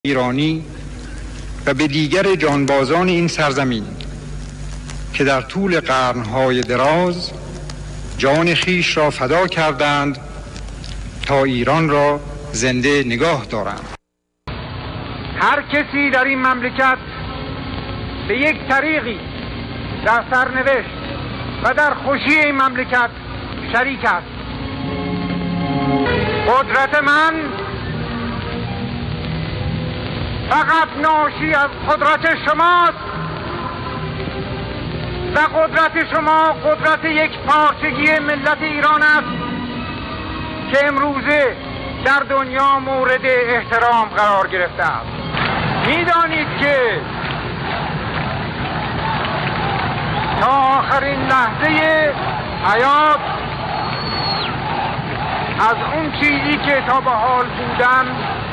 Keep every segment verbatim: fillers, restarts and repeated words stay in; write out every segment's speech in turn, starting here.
ایرانی و به دیگر جانبازان این سرزمین که در طول قرنهای دراز جان خیش را فدا کردند تا ایران را زنده نگاه دارند. هر کسی در این مملکت به یک طریقی در سرنوشت و در خوشی این مملکت شریک است. قدرت من فقط ناشی از قدرت شماست و قدرت شما قدرت یک پارچگی ملت ایران است که امروزه در دنیا مورد احترام قرار گرفته است. میدانید که تا آخرین لحظه حیات از اون چیزی که تا به حال بودم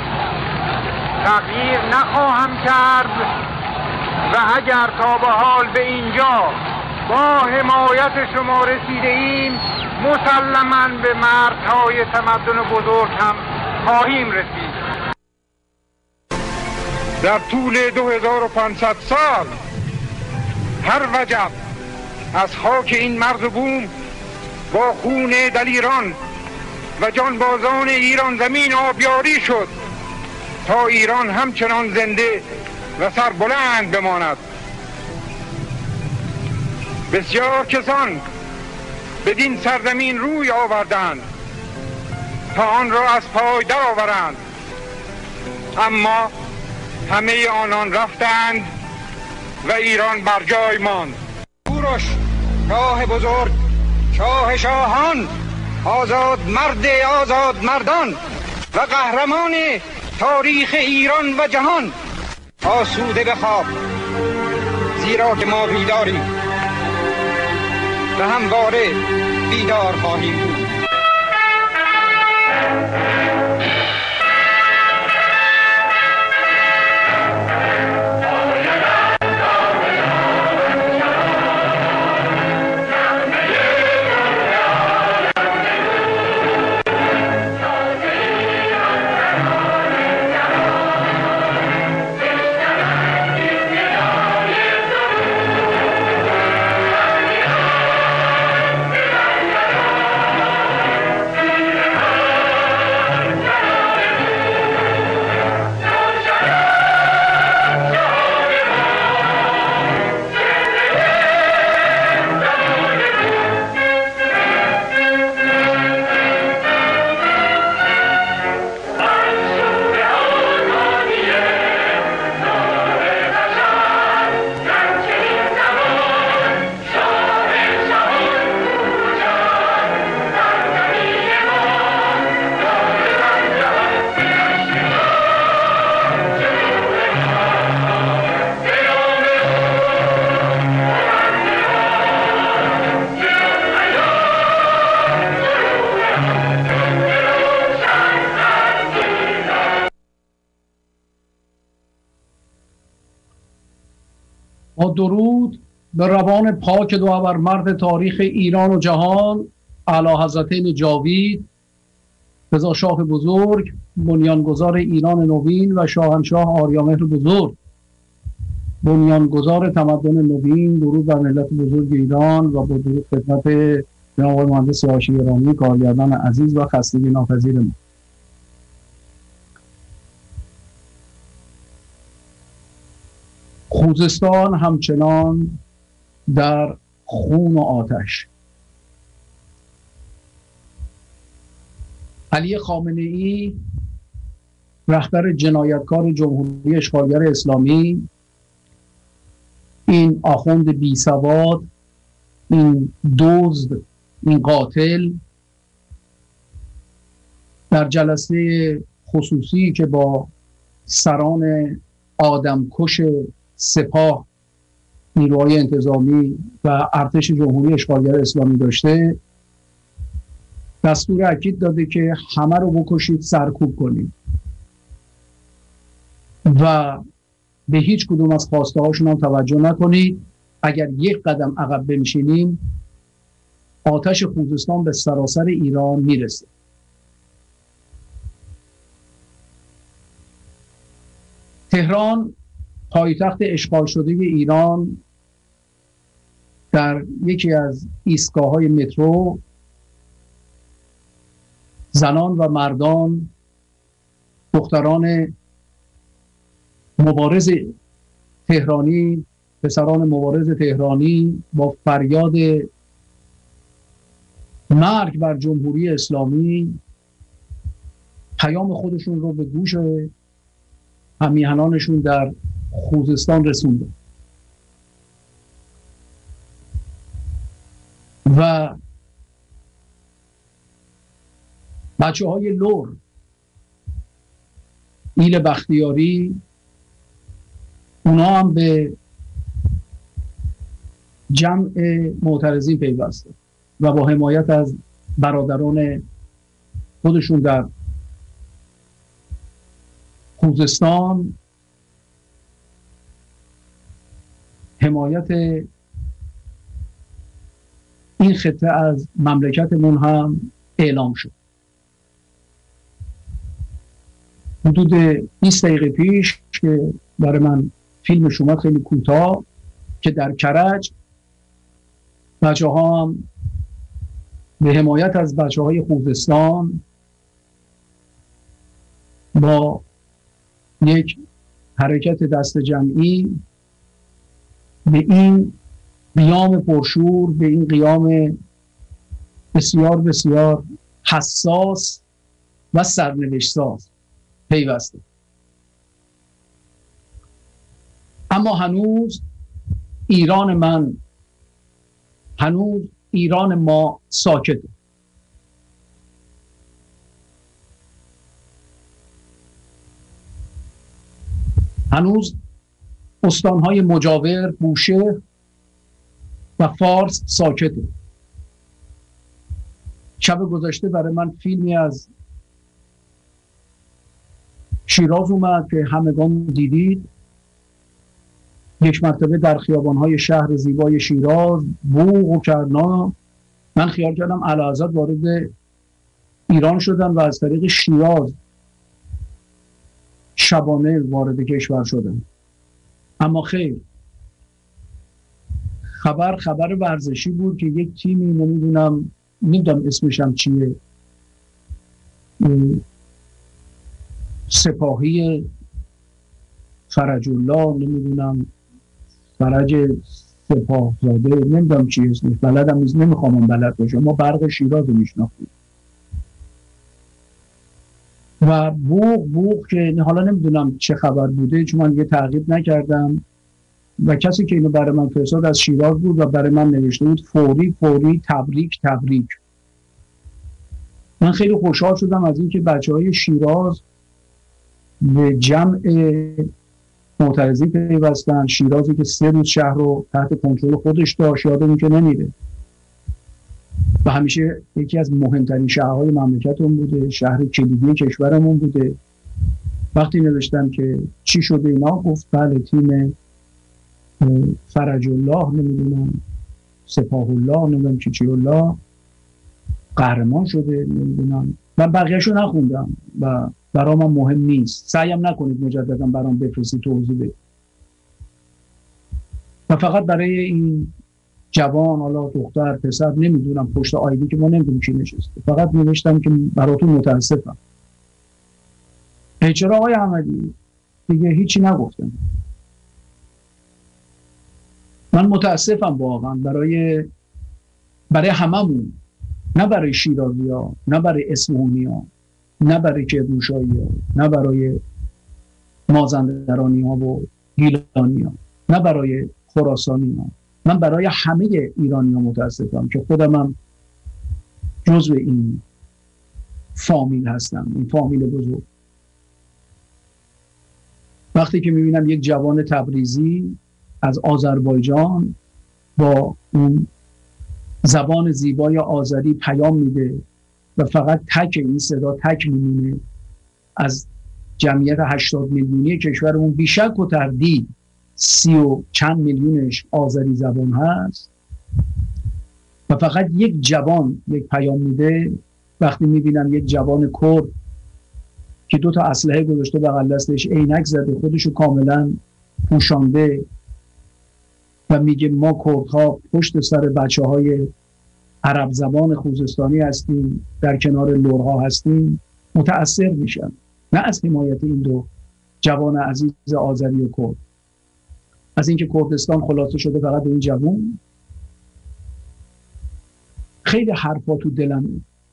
تغییر نخواهم کرد و اگر تا به حال به اینجا با حمایت شما رسیده ایم مسلماً به مرزهای تمدن بزرگ هم خواهیم رسید. در طول دو هزار و پانصد سال هر وجب از خاک این مرز و بوم با خون دلیران و جانبازان ایران زمین آبیاری شد تا ایران همچنان زنده و سربلند بماند. بسیار کسان بدین سرزمین روی آوردند تا آن را از پای درآورند، اما همه آنان رفتند و ایران بر جای ماند. کوروش شاه بزرگ، شاه شاهان، آزاد مرد آزاد مردان و قهرمان تاریخ ایران و جهان، آسوده بخواب زیرا که ما بیداریم و همواره بیدار خواهیم بود. با درود به روان پاک دو مرد تاریخ ایران و جهان، اعلی حضرتین جاوید، رضا شاه بزرگ، بنیانگذار ایران نوین و شاهنشاه آریامهر بزرگ، بنیانگذار تمدن نوین، درود بر ملت بزرگ ایران و با درود خدمت جناب آقای مهندس هاشمی گرامی، کارگردان عزیز و خستگی ناپذیر ما. خوزستان همچنان در خون و آتش. علی خامنه ای، رهبر جنایتکار جمهوری اشغالگر اسلامی، این آخوند بی سواد، این دزد، این قاتل، در جلسه خصوصی که با سران آدمکش سپاه، نیروهای انتظامی و ارتش جمهوری اشغالگر اسلامی داشته، دستور اکید داده که همه رو بکشید، سرکوب کنید و به هیچ کدوم از خواسته هاشون هم توجه نکنید. اگر یک قدم عقب بنشینیم آتش خوزستان به سراسر ایران میرسه. تهران، پایتخت اشغال شده ایران، در یکی از ایستگاه‌های مترو زنان و مردان، دختران مبارز تهرانی، پسران مبارز تهرانی با فریاد مرگ بر جمهوری اسلامی پیام خودشون رو به گوش همیهنانشون در خوزستان رسونده و بچه های لور، ایل بختیاری، اونا هم به جمع معترضین پیوسته و با حمایت از برادران خودشون در خوزستان حمایت این خطه از مملکتمون هم اعلام شد. حدود بیست دقیقه پیش که برای من فیلمش اومد خیلی کوتاه که در کرج بچه ها هم به حمایت از بچه های خوزستان با یک حرکت دست جمعی به این قیام پرشور، به این قیام بسیار بسیار حساس و سرنوشت ساز پیوسته. اما هنوز ایران من، هنوز ایران ما ساکته. هنوز استانهای مجاور، بوشهر و فارس ساکته. شب گذشته برای من فیلمی از شیراز اومد که همگان دیدید. یک مرتبه در خیابانهای شهر زیبای شیراز، بوق و کرنا، من خیال کردم اعلیحضرت وارد ایران شدن و از طریق شیراز شبانه وارد کشور شدن. اما خیر، خبر خبر ورزشی بود که یک تیمی، نمیدونم نمیدونم اسمشم چیه، سپاهی فرج الله، نمیدونم فرج سپاه زاده، نمیدونم چی اسمش، بلدم نیست، نمیخوام بلد باشم، ما برق شیراز رو میشناختیم و بوق بوق که حالا نمیدونم چه خبر بوده چون من یه تعقیب نکردم و کسی که اینو برای من فرستاد از شیراز بود و برای من نوشته بود فوری فوری تبریک تبریک. من خیلی خوشحال شدم از اینکه بچهای شیراز به جمع معترضین پیوستن. شیرازی که سه روز شهر رو تحت کنترل خودش داشت، یادمون که نمیره و همیشه یکی از مهمترین شهرهای مملکتمون بوده، شهر کلیدی کشورمون بوده. وقتی نوشتم که چی شده اینا، گفت بله تیم فرج الله، نمیدونم سپاه الله، نمیدونم چی چی الله قهرمان شده، نمیدونم. من بقیه‌شو نخوندم و برام مهم نیست، سعیم نکنید مجددا برام بفرستید توضیح بدید و فقط برای این جوان، حالا دختر پسر نمیدونم پشت آیدی که ما نمیدونیم چی نشسته، فقط نوشتم که براتون متاسفم. ای چرا آقای احمدی دیگه هیچی نگفتم. من متاسفم واقعا برای برای هممون، نه برای شیرازی ها، نه برای اصفهانی ها، نه برای کرمانشاهی ها، نه برای مازندرانی ها و گیلانی ها، نه برای خراسانی ها. من برای همه ایرانی ها متاسفم که خودم هم جزو این فامیل هستم، این فامیل بزرگ. وقتی که میبینم یک جوان تبریزی از آذربایجان با اون زبان زیبای آذری پیام میده و فقط تک این صدا تک میمونه از جمعیت هشتاد میلیونی کشورمون، بیشک و تردید سی و چند میلیونش آذری زبان هست و فقط یک جوان یک پیام میده. وقتی میبینم یک جوان کرد که دو تا اسلحه گذاشته بغل دستش، عینک زده، خودشو کاملا پوشانده و میگه ما کردها پشت سر بچه های عرب زبان خوزستانی هستیم، در کنار لرها هستیم، متأثر میشن، نه از حمایت این دو جوان عزیز آذری و کرد، از اینکه کردستان خلاصه شده فقط به این جوان. خیلی حرفا تو دلمه،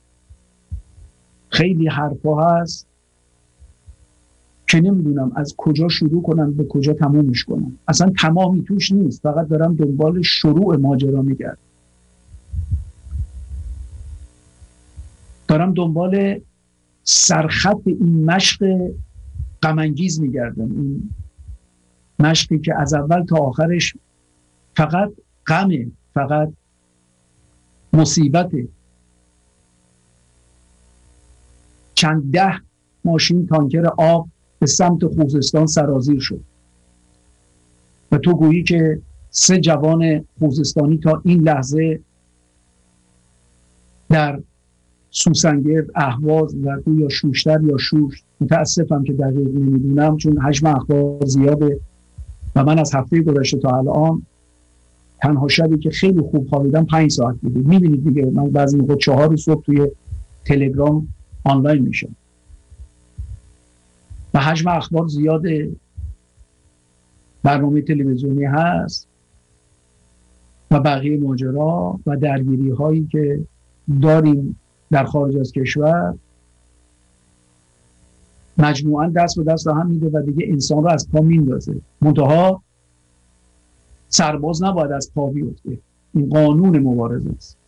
خیلی حرفا هست که نمیدونم از کجا شروع کنم به کجا تمومش کنم. اصلا تمامی توش نیست، فقط دارم دنبال شروع ماجرا میگردم، دارم دنبال سرخط این مشق غم انگیز میگردم، این مشقی که از اول تا آخرش فقط غمه، فقط مصیبته. چند ده ماشین تانکر آب به سمت خوزستان سرازیر شد و تو گویی که سه جوان خوزستانی تا این لحظه در سوسنگرد، اهواز و یا شوشتر یا شوش، متاسفم که دقیق نمیدونم چون حجم اخبار زیاده و من از هفته گذشته تا الان تنها شبی که خیلی خوب خوابیدم پنج ساعت بوده. میبینید دیگه من بعضی موقع چهار صبح توی تلگرام آنلاین میشم و حجم اخبار زیاده، برنامه تلویزیونی هست و بقیه ماجرا و درگیری هایی که داریم در خارج از کشور مجموعاً دست به دست هم میده و دیگه انسان رو از پا میندازه. منتها سرباز نباید از پا بیفته، این قانون مبارزه است.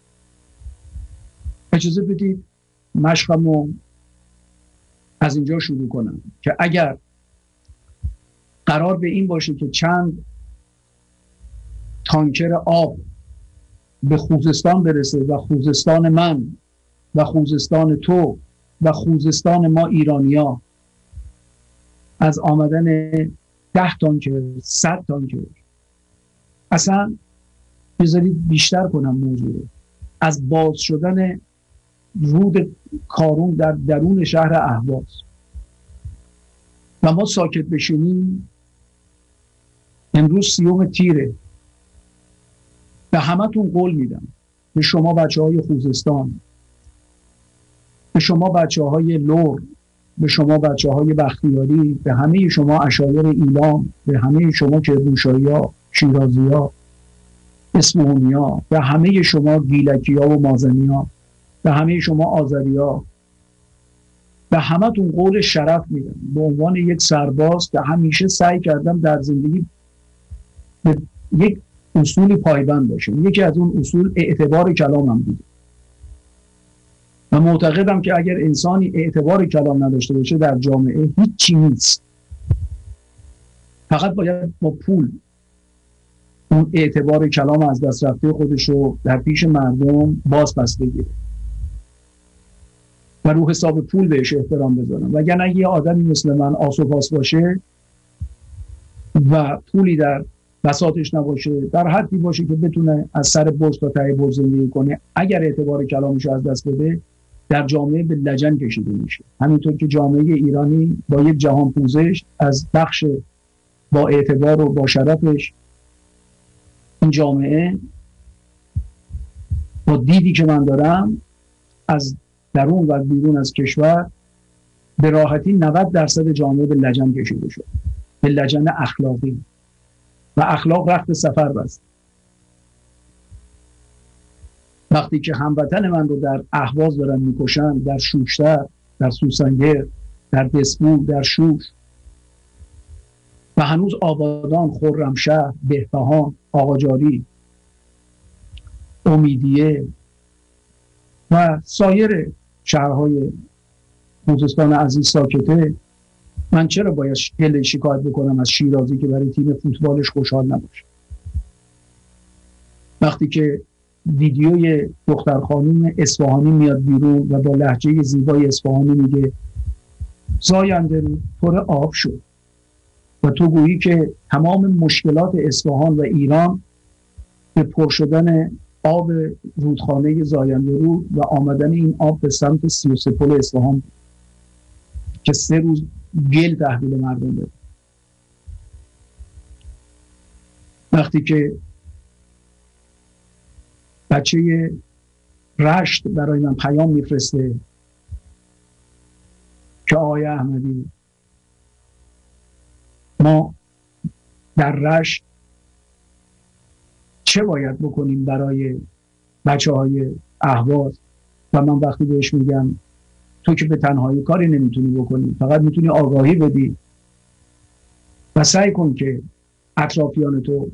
اجازه بدید مشقمو از اینجا شروع کنم که اگر قرار به این باشه که چند تانکر آب به خوزستان برسه و خوزستان من و خوزستان تو و خوزستان ما ایرانیا از آمدن ده تانکر، صد تانکر، اصلا بذارید بیشتر کنم موضوع، از باز شدن رود کارون در درون شهر اهواز و ما ساکت بشینیم. امروز سیوم تیره، به همه تون قول میدم، به شما بچه های خوزستان، به شما بچه های لور، به شما بچه های بختیاری، به همه شما عشایر ایلام، به همه شما کرمانشاهی ها، شیرازی ها، اصفهانی ها، به همه شما گیلکی ها و مازنی ها، به همه شما آذری ها، به همه تون قول شرف میدم به عنوان یک سرباز که همیشه سعی کردم در زندگی به یک اصولی پایبند باشم. یکی از اون اصول اعتبار کلامم بوده و معتقدم که اگر انسانی اعتبار کلام نداشته باشه در جامعه هیچی نیست، فقط باید با پول اون اعتبار کلام از دست رفته خودش رو در پیش مردم باز پس بگیره و رو حساب پول بهش احترام بذارم. وگرنه یه آدمی مثل من آسوپاس باشه و پولی در بساطش نباشه، در حدی باشه که بتونه از سر برج تا ته برج زندگی کنه، اگر اعتبار کلامش از دست بده در جامعه به لجن کشیده میشه. همینطور که جامعه ایرانی با یک جهان پوزش از بخش با اعتبار و با شرفش، این جامعه با دیدی که من دارم از درون و بیرون از کشور به راحتی نود درصد جامعه به لجن کشیده شد، به لجن اخلاقی، و اخلاق رخت سفر بست. وقتی که هموطن من رو در اهواز دارن میکشن، در شوشتر، در سوسنگر، در دسپور، در شوش و هنوز آبادان، خرمشهر، بهبهان، آقاجاری، امیدیه و سایر شهرهای خوزستان عزیز ساکته، من چرا باید دل شکایت بکنم از شیرازی که برای تیم فوتبالش خوشحال نباشه؟ وقتی که ویدیوی دختر خانوم اصفهانی میاد بیرون و با لهجه زیبای اصفهانی میگه زاینده رود پر آب شد و تو گویی که تمام مشکلات اصفهان و ایران به پر شدن آب رودخانه زاینده رود و آمدن این آب به سمت سی و سه پل اصفهان. که سه روز گل تحویل مردم بده. وقتی که بچه رشت برای من پیام میفرسته که آقای احمدی ما در رشت چه باید بکنیم برای بچه های اهواز، و من وقتی بهش میگم تو که به تنهایی کاری نمیتونی بکنی، فقط میتونی آگاهی بدی و سعی کن که اطرافیان تو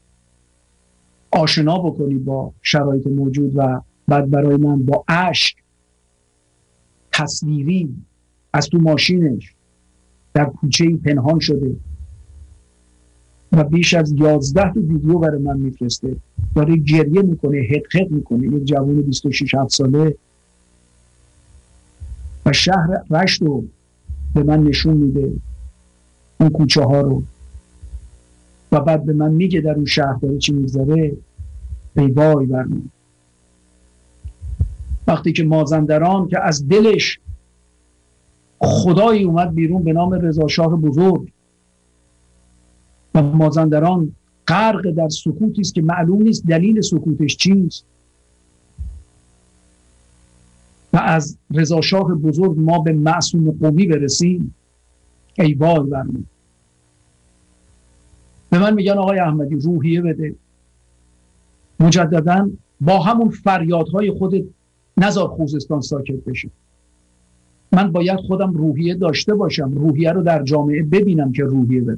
آشنا بکنی با شرایط موجود، و بعد برای من با اشک تصویری از تو ماشینش در کوچه‌ای پنهان شده و بیش از یازده تا ویدیو برای من میفرسته، داره گریه میکنه، حقحق میکنه، یک جوان بیست و شش هفت ساله، و شهر رشت رو به من نشون میده، اون کوچه ها رو، و بعد به من میگه در اون شهر داره چی میگذره. ای وای بر من. وقتی که مازندران که از دلش خدایی اومد بیرون به نام رضا شاه بزرگ و مازندران غرق در سکوتی است که معلوم نیست دلیل سکوتش چیست، و از رضا شاه بزرگ ما به معصوم قومی برسیم، ای وای بر من. به من میگن آقای احمدی روحیه بده، مجددا با همون فریادهای خودت نذار خوزستان ساکت بشه. من باید خودم روحیه داشته باشم، روحیه رو در جامعه ببینم که روحیه بدم.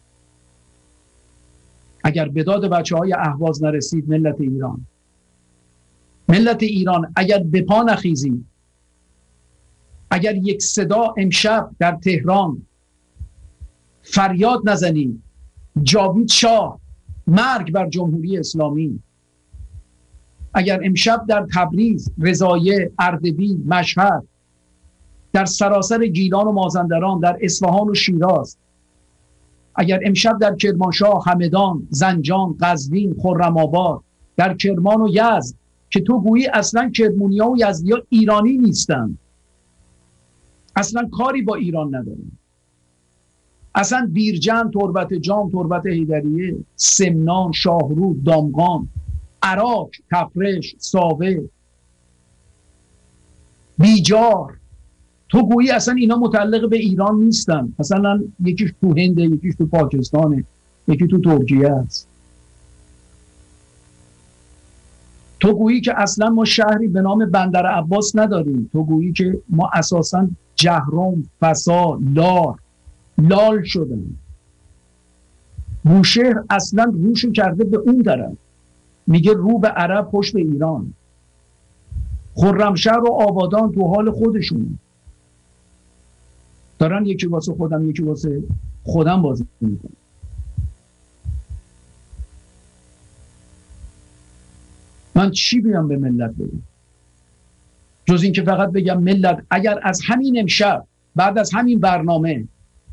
اگر به داد بچه های اهواز نرسید، ملت ایران ملت ایران اگر به پا نخیزید، اگر یک صدا امشب در تهران فریاد نزنید جاوید شاه مرگ بر جمهوری اسلامی، اگر امشب در تبریز، رضایه، اردبیل، مشهد، در سراسر گیلان و مازندران، در اصفهان و شیراز، اگر امشب در کرمانشاه، همدان، زنجان، قزوین، خرم‌آباد، در کرمان و یزد که تو گویی اصلا کرمونیا و یزدیا ایرانی نیستن، اصلا کاری با ایران ندارن، اصلا بیرجند، تربت جام، تربت حیدریه، سمنان، شاهرود، دامغان، عراق، تفرش، ساوه، بیجار، تو گویی اصلا اینا متعلق به ایران نیستن، مثلا یکیش تو هنده، یکیش تو پاکستانه، یکی تو ترکیه است. تو گویی که اصلا ما شهری به نام بندر عباس نداریم، تو گویی که ما اساسا جهرم، فسا، لار، لال شدن. بوشهر اصلا روشو کرده به اون طرف، میگه رو به عرب پشت به ایران. خرمشهر و آبادان تو حال خودشون دارن یکی واسه خودم یکی واسه خودم بازی میکنن. من چی بیام به ملت بگم جز این که فقط بگم ملت اگر از همین امشب بعد از همین برنامه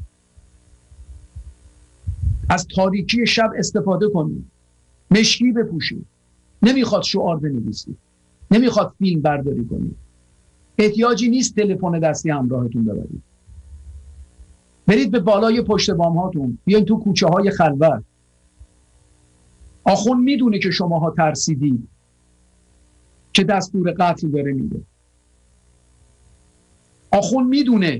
از تاریکی شب استفاده کنید، مشکی بپوشید، نمیخواد شعار بنویسید، نمیخواد فیلم برداری کنید، احتیاجی نیست تلفن دستی همراهتون ببرید، برید به بالای پشت بام هاتون، بیاین تو کوچه های خلوت. آخوند میدونه که شماها ترسیدید که دستور قتل داره میده. آخوند میدونه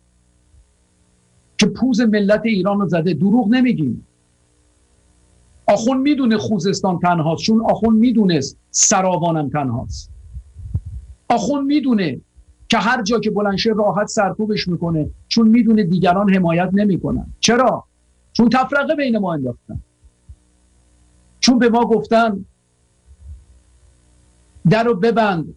که پوز ملت ایران رو زده، دروغ نمیگیم. آخوند میدونه خوزستان تنهاست، چون آخوند میدونست سراوانم تنهاست. آخوند میدونه که هر جا که بلنشه راحت سرکوبش میکنه، چون میدونه دیگران حمایت نمیکنن. چرا؟ چون تفرقه بین ما انداختن، چون به ما گفتن در رو ببند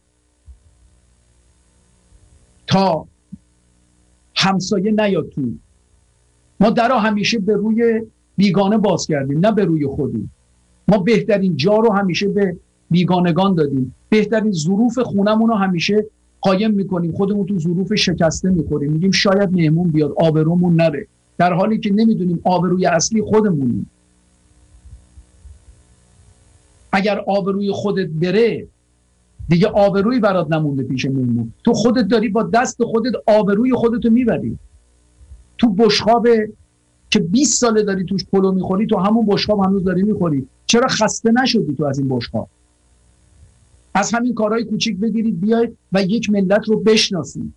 تا همسایه نیاد تو. ما در رو همیشه به روی بیگانه باز کردیم، نه به روی خودی. ما بهترین جا رو همیشه به بیگانگان دادیم، بهترین ظروف خونمون رو همیشه قایم میکنیم، خودمون تو ظروف شکسته میکنیم، میگیم شاید مهمون بیاد آبرومون نره، در حالی که نمیدونیم آبروی اصلی خودمونیم. اگر آبروی خودت بره دیگه آبروی برات نمونده پیش مهمون، تو خودت داری با دست خودت آبروی خودتو میبری. تو بشقاب که بیست ساله داری توش پلو میخوری، تو همون بشقاب هنوز داری میخوری. چرا خسته نشدی تو از این بشقاب؟ از همین کارهای کوچیک بگیرید بیاید و یک ملت رو بشناسید.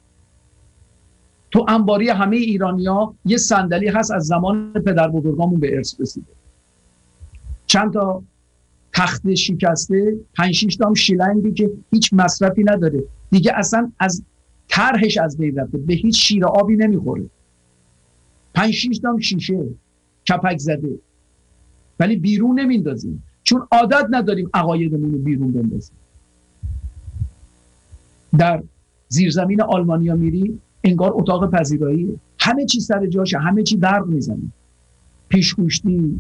تو انباری همه ایرانیا یه صندلی هست از زمان پدر بزرگامون به ارث رسیده. چند تا تخت شکسته، پنج شش تا هم شیلنگی که هیچ مصرفی نداره دیگه، اصلا از طرحش از بین رفته، به هیچ شیر آبی نمیخوره. پنج شش تا هم شیشه کپک زده، ولی بیرون نمیندازیم چون عادت نداریم عقایدمون رو بیرون بندازیم. در زیرزمین آلمانیا میری انگار اتاق پذیراییه، همه چی سر جاشه، همه چی برق میزنه، پیشگوشتی،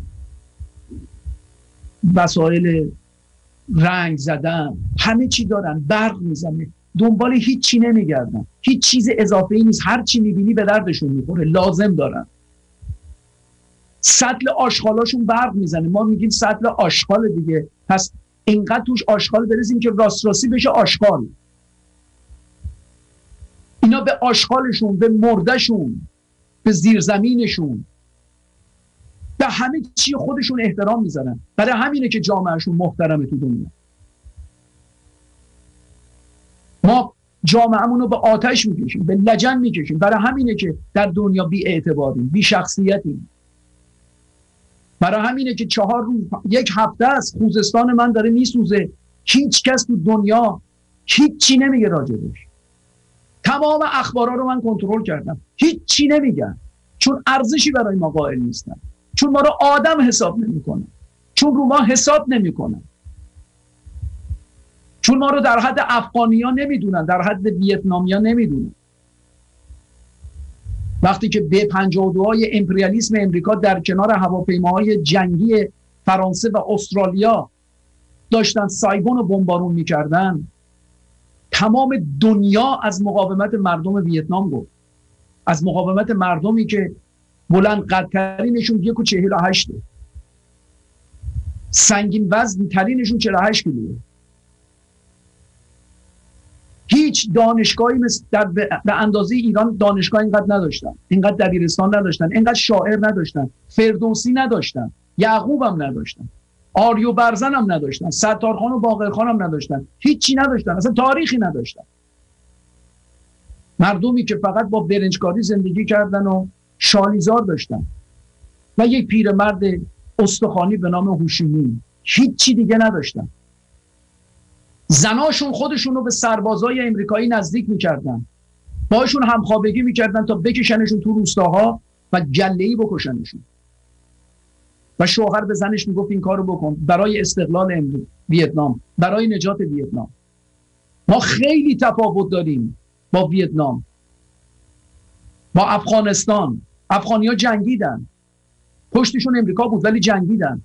وسایل رنگ زدن، همه چی دارن، برق میزنه، دنبال هیچ چی نمیگردن، هیچ چیز اضافه ای نیست، هر چی میبینی به دردشون میخوره، لازم دارن. سطل آشغالاشون برق میزنه، ما میگیم سطل آشغال دیگه، پس اینقدر توش آشغال بریزیم که راست راستی بشه آشغال. اینا به آشغالشون، به مردشون، به زیرزمینشون، به همه چی خودشون احترام میذارن. برای همینه که جامعهشون محترمه تو دنیا. ما جامعهمون رو به آتش میکشیم، به لجن میکشیم. برای همینه که در دنیا بی اعتباریم، بی شخصیتیم. برای همینه که چهار روز، یک هفته است خوزستان من داره میسوزه، هیچ کس تو دنیا هیچ چی نمیگه راجبش. تمام اخبارا رو من کنترل کردم، هیچ چی نمیگن، چون ارزشی برای ما قائل نیستن، چون ما رو آدم حساب نمیکنن، چون رو ما حساب نمیکنن، چون ما رو در حد افغانیا نمیدونن، در حد ویتنامیا نمیدونن. وقتی که به پنجاه و دو های امپریالیسم امریکا در کنار هواپیماهای جنگی فرانسه و استرالیا داشتن سایگون رو بمبارون میکردن، تمام دنیا از مقاومت مردم ویتنام گفت، از مقاومت مردمی که بلند قدترینشون یک و چهل و هشته، سنگین وزن ترینشون چهل و هشت کیلوه. هیچ دانشگاهی مثل در به اندازه ایران دانشگاه اینقدر نداشتن، اینقدر دبیرستان نداشتن، اینقدر شاعر نداشتن، فردوسی نداشتن، یعقوب هم نداشتن، آریو برزن هم نداشتن، ستارخان و باقرخان هم نداشتن، هیچی نداشتن، اصلا تاریخی نداشتن. مردمی که فقط با برنجکاری زندگی کردن و شالیزار داشتن و یک پیرمرد استخوانی به نام هوشیمی، هیچی دیگه نداشتن. زناشون خودشون رو به سربازای امریکایی نزدیک میکردن، باشون همخوابگی میکردن تا بکشنشون تو روستاها و گله‌ای بکشنشون. و شوهر به زنش میگفت این کارو بکن برای استقلال ویتنام، برای نجات ویتنام. ما خیلی تفاوت داریم با ویتنام، با افغانستان. افغانی‌ها جنگیدن، پشتشون امریکا بود ولی جنگیدن.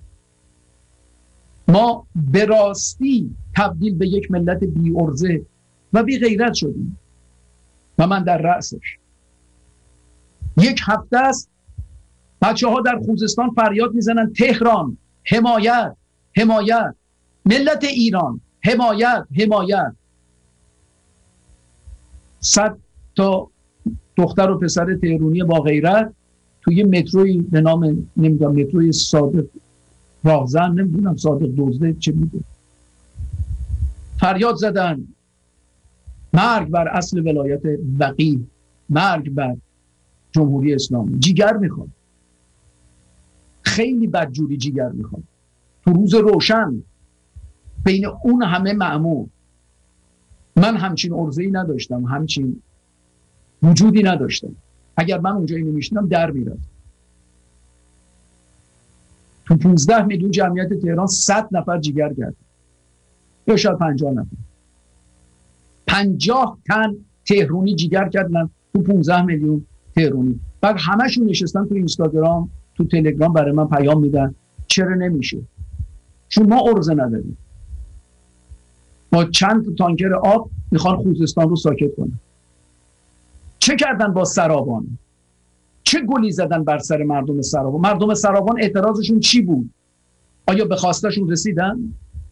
ما به راستی تبدیل به یک ملت بی ارزه و بی غیرت شدیم و من در رأسش. یک هفته است بچه ها در خوزستان فریاد میزنن تهران حمایت، حمایت، ملت ایران حمایت، حمایت. صد تا دختر و پسر تهرونی با غیرت توی متروی به نام نمیدونم متروی صادق راهزن، نمیدونم صادق دزده چه میده، فریاد زدن مرگ بر اصل ولایت وقیح، مرگ بر جمهوری اسلامی. جیگر میخواد، خیلی بدجوری جیگر میخواد. تو روز روشن بین اون همه مأمور من همچین عرضه‌ای نداشتم، همچین وجودی نداشتم. اگر من اونجا اینو میشنم در میرم. تو پونزده میلیون جمعیت تهران صد نفر جیگر کرد، یا شاید پنجاه نفر، پنجاه تن تهرونی جیگر کردن تو پونزده میلیون تهرونی. بعد همشون نشستن تو اینستاگرام، تو تلگرام برای من پیام میدن چرا نمیشه؟ چون ما عرضه نداریم. با چند تانکر آب میخوان خوزستان رو ساکت کنن. چه کردن با سرابان؟ چه گلی زدن بر سر مردم سرابان؟ مردم سرابان اعتراضشون چی بود؟ آیا به خواستشون رسیدن؟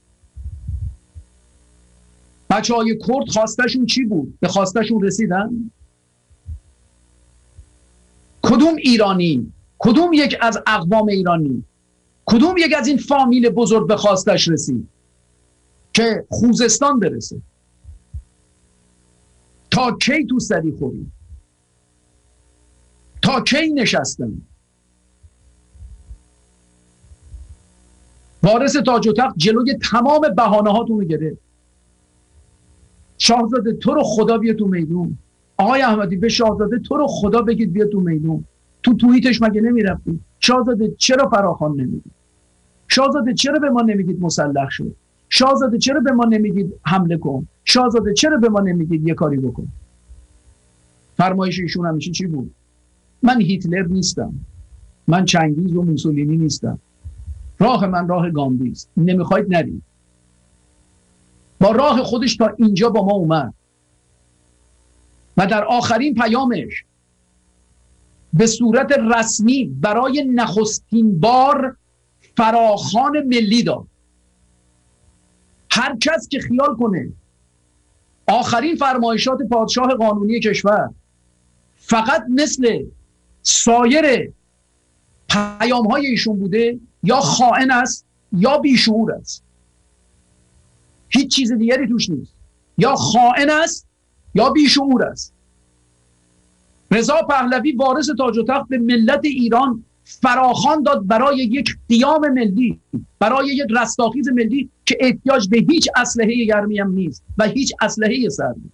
بچه های کرد خواستشون چی بود؟ به خواستشون رسیدن؟ کدوم ایرانی، کدوم یک از اقوام ایرانی، کدوم یک از این فامیل بزرگ به خواستش رسید که خوزستان برسه؟ تا کی تو سری خوری؟ تا کی نشستن؟ وارث تاج و تخت جلوی تمام بهانه هاتون رو گرفت. شاهزاده تو رو خدا بیا تو میدون. آقای احمدی به شاهزاده تو رو خدا بگید بیا تو میدون. تو توییتش مگه نمیرفتی؟ شاهزاده چرا فراخوان نمیدید؟ شاهزاده چرا به ما نمیگید مسلح شد؟ شاهزاده چرا به ما نمیگید حمله کن؟ شاهزاده چرا به ما نمیگید یه کاری بکن؟ فرمایش ایشون همیشه چی بود؟ من هیتلر نیستم، من چنگیز و موسولینی نیستم، راه من راه گاندی است. نمیخواید نرید. با راه خودش تا اینجا با ما اومد و در آخرین پیامش به صورت رسمی برای نخستین بار فراخوان ملی داد. هر کس که خیال کنه آخرین فرمایشات پادشاه قانونی کشور فقط مثل سایر پیام های ایشون بوده، یا خائن است یا بیشعور است. هیچ چیز دیگری توش نیست. یا خائن است یا بیشعور است. رضا پهلوی وارث تاج و تخت به ملت ایران فراخوان داد برای یک قیام ملی، برای یک رستاخیز ملی که احتیاج به هیچ اسلحه گرمی هم نیست و هیچ اسلحه سردی.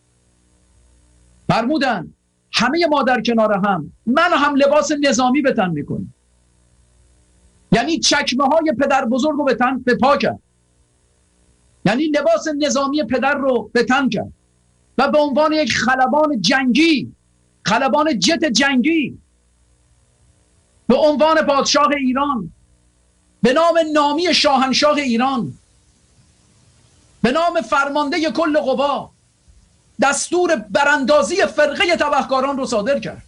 فرمودن همه ما در کنار هم، من هم لباس نظامی به تن میکنم. یعنی چکمه های پدر بزرگ رو به تن به پا کرد، یعنی لباس نظامی پدر رو به تن کرد و به عنوان یک خلبان جنگی، خلبان جت جنگی، به عنوان پادشاه ایران، به نام نامی شاهنشاه ایران، به نام فرمانده کل قوا، دستور براندازی فرقه تبهکاران رو صادر کرد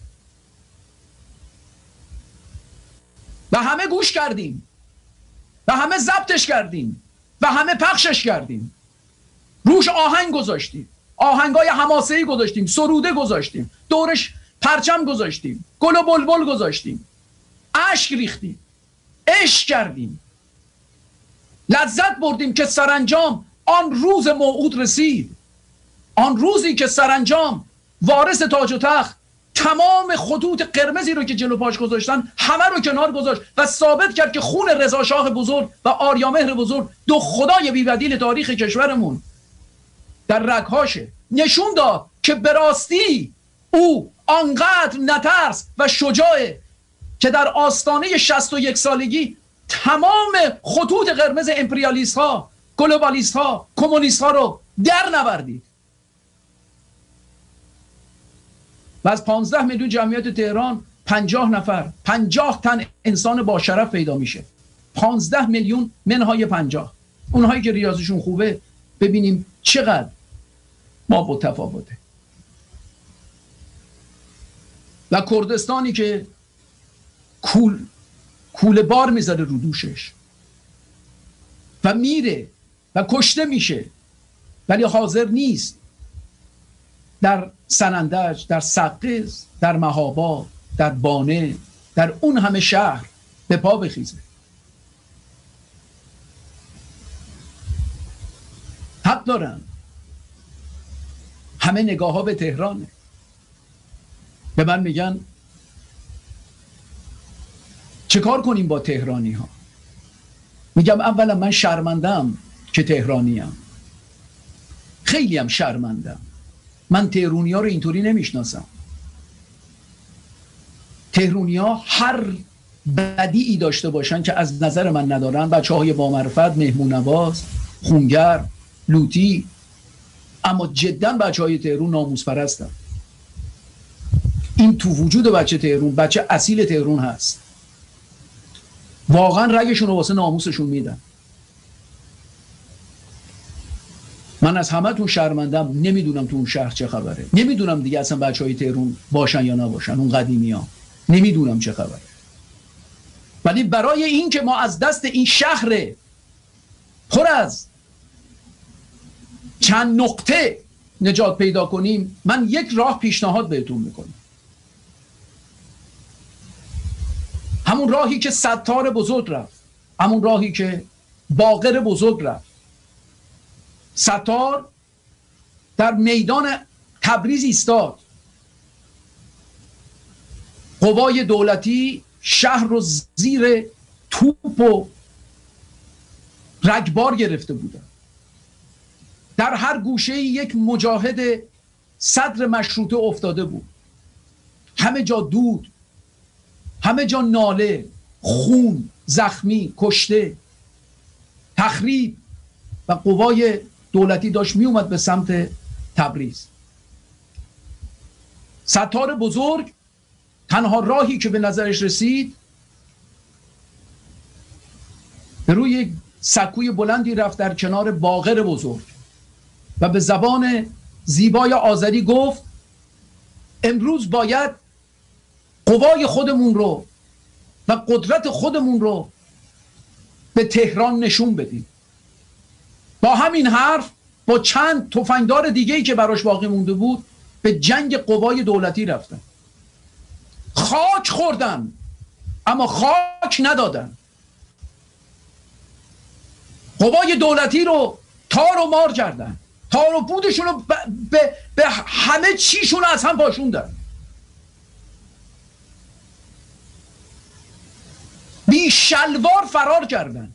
و همه گوش کردیم و همه ضبطش کردیم و همه پخشش کردیم. روش آهنگ گذاشتیم، آهنگای حماسه‌ای گذاشتیم، سروده گذاشتیم، دورش پرچم گذاشتیم، گل و بلبل گذاشتیم، اشک ریختیم، عشق کردیم، لذت بردیم که سرانجام آن روز موعود رسید. آن روزی که سرانجام وارث تاج و تخت تمام خطوط قرمزی رو که جلو پاش گذاشتن همه رو کنار گذاشت و ثابت کرد که خون رضا شاه بزرگ و آریامهر بزرگ، دو خدای بی‌بدیل تاریخ کشورمون، در رگهاشه. نشون داد که به راستی او آنقدر نترس و شجاعه که در آستانه شصت و یک سالگی تمام خطوط قرمز امپریالیست ها، گلوبالیست ها، کمونیست ها رو در نوردید. و از پانزده میلیون جمعیت تهران پنجاه نفر، پنجاه تن انسان با شرف پیدا میشه. پانزده میلیون منهای پنجاه. اونهایی که ریاضیشون خوبه ببینیم چقدر ما با تفاوته. و کردستانی که کول کوله بار میذاره رو دوشش و میره و کشته میشه ولی حاضر نیست در سنندج، در سقز، در مهاباد، در بانه، در اون همه شهر به پا بخیزه. حق دارن. همه نگاه ها به تهرانه. به من میگن چه کار کنیم با تهرانی ها؟ میگم اولا من شرمندم که تهرانیم، خیلی هم شرمندم. من تهرونی ها رو اینطوری نمیشناسم. تهرونی ها هر بدیعی داشته باشن که از نظر من ندارن، بچه های با معرفت، مهمون نواز، خونگر، لوتی، اما جدا بچه های تهرون ناموس پرستن. این تو وجود بچه تهرون، بچه اصیل تهرون هست. واقعا رگشون رو واسه ناموسشون میدن. من از همه تون شرمندم. نمیدونم تو اون شهر چه خبره، نمیدونم دیگه اصلا بچه های تهرون باشن یا نباشن، اون قدیمی ها نمیدونم چه خبره. ولی برای این که ما از دست این شهر پر از چند نقطه نجات پیدا کنیم، من یک راه پیشنهاد بهتون میکنم. همون راهی که ستار بزرگ رفت، همون راهی که باقر بزرگ رفت. ستار در میدان تبریز ایستاد، قوای دولتی شهر رو زیر توپ و رگبار گرفته بودن. در هر گوشه یک مجاهد صدر مشروطه افتاده بود. همه جا دود، همه جا ناله، خون، زخمی، کشته، تخریب، و قوای دولتی داشت می اومد به سمت تبریز. ستار بزرگ تنها راهی که به نظرش رسید به روی سکوی بلندی رفت در کنار باقر بزرگ و به زبان زیبای آذری گفت امروز باید قوای خودمون رو و قدرت خودمون رو به تهران نشون بدیم. با همین حرف با چند تفنگدار دیگه‌ای که براش باقی مونده بود به جنگ قوای دولتی رفتن. خاک خوردن اما خاک ندادن. قوای دولتی رو تار و مار کردن، تار و پودشون رو به, به, به همه چیشون رو از هم پاشوندن. بی شلوار فرار کردن.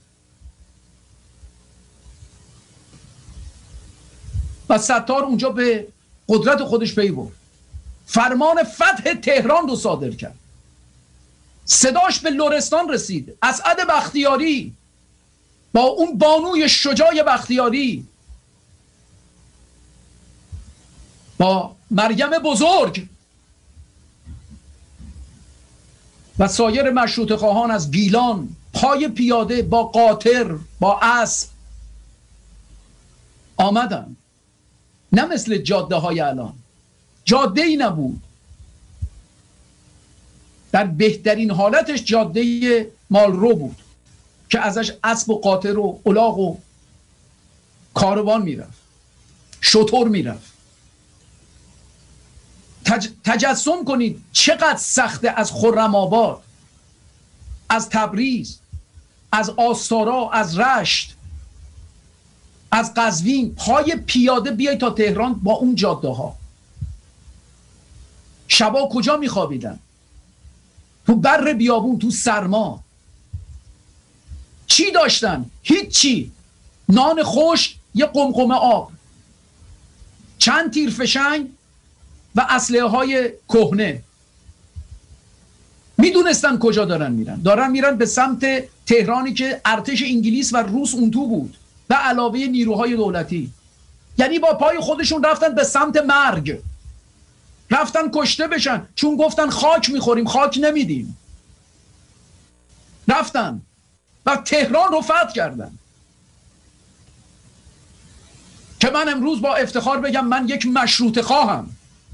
و ستار اونجا به قدرت خودش پی برد، فرمان فتح تهران رو صادر کرد. صداش به لرستان رسید. اسعد بختیاری با اون بانوی شجاع بختیاری، با مریم بزرگ و سایر مشروطه خواهان از گیلان پای پیاده با قاطر با اسب آمدن. نه مثل جاده های الان، جاده ای نبود، در بهترین حالتش جاده مالرو بود که ازش اسب و قاطر و الاغ و کاروان میرفت، شتر میرفت. تج... تجسم کنید چقدر سخته از خرم‌آباد، از تبریز، از آستارا، از رشت، از قزوین پای پیاده بیای تا تهران با اون جاده ها. شبا کجا میخوابیدن؟ تو بر بیابون، تو سرما. چی داشتن؟ هیچی. نان خشک، یه قمقمه آب، چند تیر فشنگ و اسلحه های کهنه. میدونستن کجا دارن میرن. دارن میرن به سمت تهرانی که ارتش انگلیس و روس اون تو بود، به علاوه نیروهای دولتی. یعنی با پای خودشون رفتن به سمت مرگ، رفتن کشته بشن، چون گفتن خاک میخوریم، خاک نمیدیم. رفتن و تهران رو فتح کردن. که من امروز با افتخار بگم من یک مشروطه خواهم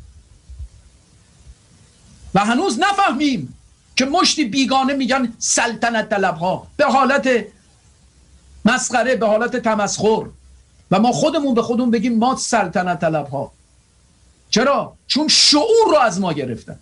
و هنوز نفهمیم که مشتی بیگانه میگن سلطنت طلبها، به حالت مسخره، به حالت تمسخر، و ما خودمون به خودمون بگیم ما سلطنت طلبها. چرا؟ چون شعور رو از ما گرفتن.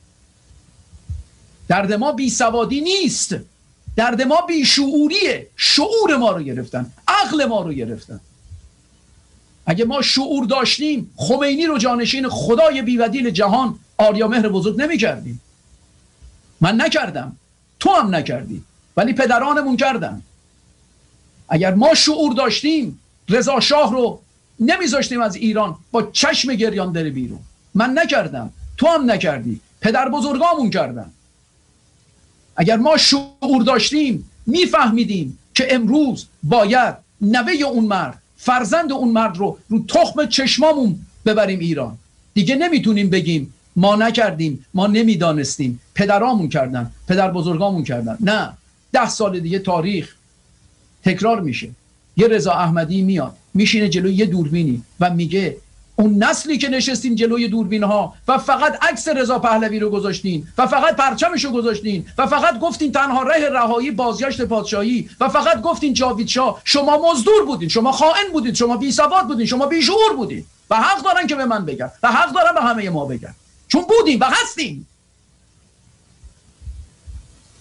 درد ما بی سوادی نیست، درد ما بی شعوریه. شعور ما رو گرفتن، عقل ما رو گرفتن. اگه ما شعور داشتیم خمینی رو جانشین خدای بی‌بدیل جهان آریامهر بزرگ نمی کردیم. من نکردم، تو هم نکردی، ولی پدرانمون کردن. اگر ما شعور داشتیم رضا شاه رو نمیذاشتیم از ایران با چشم گریان بره بیرون. من نکردم، تو هم نکردی، پدر بزرگامون کردن. اگر ما شعور داشتیم میفهمیدیم که امروز باید نوه اون مرد، فرزند اون مرد رو رو تخم چشمامون ببریم ایران. دیگه نمیتونیم بگیم ما نکردیم، ما نمیدانستیم، پدرامون کردن، پدر بزرگامون کردن. نه، ده سال دیگه تاریخ تکرار میشه. یه رضا احمدی میاد میشینه جلوی یه دوربینی و میگه اون نسلی که نشستین جلوی دوربین ها و فقط عکس رضا پهلوی رو گذاشتین و فقط پرچمش رو گذاشتین و فقط گفتین تنها راه رهایی بازگشت پادشاهی و فقط گفتین جاوید شاه، شما مزدور بودین، شما خائن بودین، شما بی سواد بودین، شما بی شعور بودین. و حق دارن که به من بگن و حق دارن به همه ما بگن، چون بودیم و هستیم.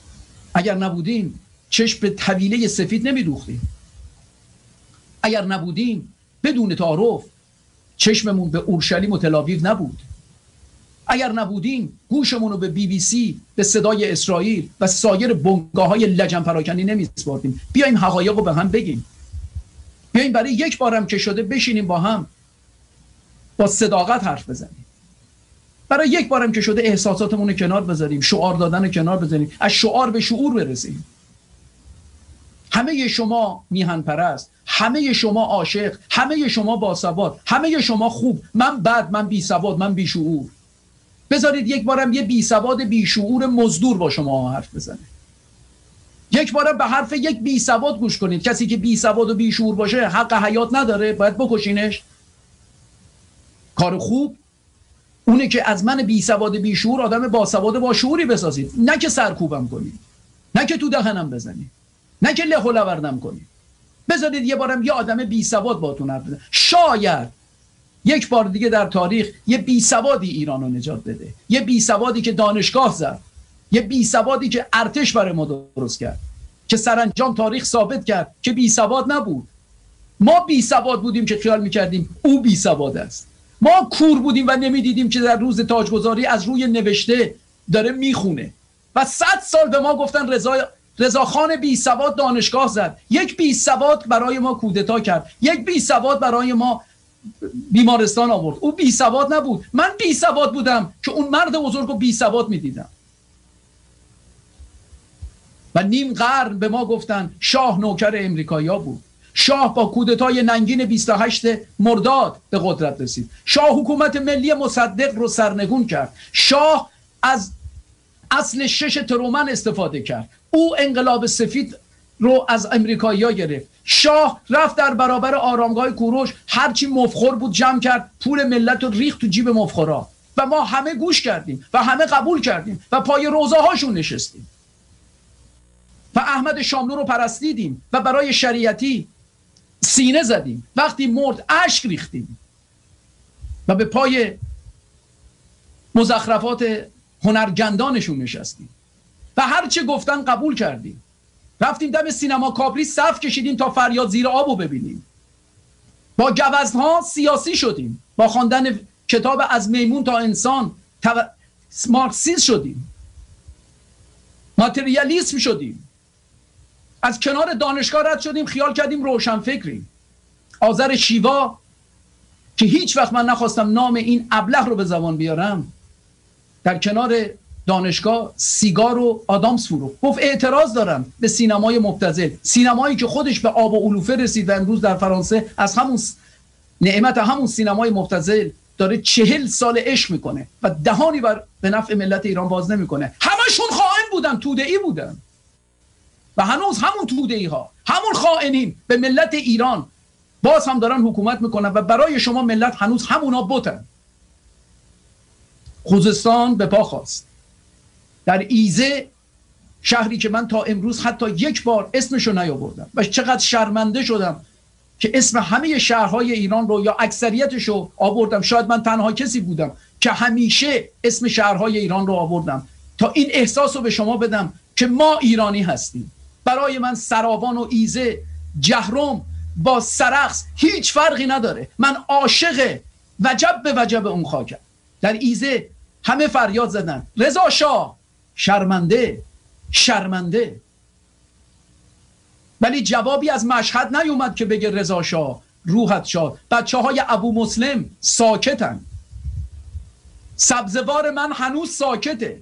اگر نبودیم چشم به طویله سفید نمیدوختیم. اگر نبودیم بدون تعارف چشممون به اورشلیم و تل‌آویو نبود. اگر نبودیم گوشمون رو به بی بی سی، به صدای اسرائیل و سایر بنگاه‌های لجن پراکنی نمیسپردیم. بیایم حقایق رو به هم بگیم. بیایم برای یک بارم که شده بشینیم با هم با صداقت حرف بزنیم. برای یک بارم که شده احساساتمون رو کنار بذاریم، شعار دادن رو کنار بذاریم، از شعار به شعور برسیم. همه شما میهن پرست، همه شما عاشق، همه شما باسواد، همه شما خوب، من بد، من بی سواد، من بی شعور. بذارید یک بارم یه بی سواد بی شعور مزدور با شما حرف بزنه. یک بارم به حرف یک بی سواد گوش کنید. کسی که بی سواد و بی شعور باشه حق حیات نداره، باید بکشینش. کار خوب اونه که از من بی سواد بی شعور آدم با سواد با شعوری بسازید، نه که سرکوبم کنید، نه که تو دهنم بزنید، نه که له و لوردم کنید. بذارید یه بارم یه آدم بی سواد باتون حرف بزنه. شاید یک بار دیگه در تاریخ یه بی سوادی ایران رو نجات بده، یه بی سوادی که دانشگاه زد، یه بی سوادی که ارتش برای ما درست کرد، که سرانجام تاریخ ثابت کرد که بی سواد نبود. ما بی سواد بودیم که خیال میکردیم او بی سواد است. ما کور بودیم و نمیدیدیم که در روز تاجگذاری از روی نوشته داره میخونه و صد سال به ما گفتن رضا رضاخان بی سواد دانشگاه زد. یک بی سواد برای ما کودتا کرد، یک بی سواد برای ما بیمارستان آورد. او بی سواد نبود، من بی سواد بودم که اون مرد بزرگ رو بی سواد میدیدم. و نیم قرن به ما گفتن شاه نوکر امریکایی‌ها بود. شاه با کودتای ننگین بیست و هشتم مرداد به قدرت رسید. شاه حکومت ملی مصدق رو سرنگون کرد. شاه از اصل شش ترومن استفاده کرد. او انقلاب سفید رو از امریکایی‌ها گرفت. شاه رفت در برابر آرامگاه کوروش، هرچی مفخور بود جمع کرد، پول ملت رو ریخت تو جیب مفخورا و ما همه گوش کردیم و همه قبول کردیم و پای روزه‌هاشون نشستیم و احمد شاملو رو پرستیدیم و برای شریعتی سینه زدیم. وقتی مرد اشک ریختیم و به پای مزخرفات هنرگندانشون نشستیم و هر چه گفتن قبول کردیم. رفتیم دم سینما کابری صف کشیدیم تا فریاد زیر آب رو ببینیم. با گوزنها سیاسی شدیم، با خواندن کتاب از میمون تا انسان تو... مارکسیست شدیم، ماتریالیسم شدیم، از کنار دانشگاه رد شدیم، خیال کردیم روشن فکریم. آذر شیوا که هیچ وقت من نخواستم نام این ابله رو به زبان بیارم، در کنار دانشگاه سیگار و آدامس فروخت. گفت اعتراض دارم به سینمای مبتذل، سینمایی که خودش به آب و علوفه رسید و امروز در فرانسه از همون نعمت همون سینمای مبتذل داره چهل سال عشق میکنه و دهانی بر به نفع ملت ایران باز نمیکنه. همشون خائن بودن، توده‌ای بودن و هنوز همون توده‌ای ها، همون خائنین به ملت ایران باز هم دارن حکومت میکنن و برای شما ملت هنوز همونا بتن. خوزستان به پا خواست. در ایزه، شهری که من تا امروز حتی یک بار اسمشو نیاوردم و چقدر شرمنده شدم که اسم همه شهرهای ایران رو یا اکثریتشو آوردم. شاید من تنها کسی بودم که همیشه اسم شهرهای ایران رو آوردم تا این احساس رو به شما بدم که ما ایرانی هستیم. برای من سراوان و ایزه، جهرم با سرخس هیچ فرقی نداره. من عاشق وجب به وجب اون خاکم. در ایزه همه فریاد زدن رضا شاه، شرمنده شرمنده. ولی جوابی از مشهد نیومد که بگه رضا شاه روحت شاد. بچه های ابو مسلم ساکتن. سبزوار من هنوز ساکته.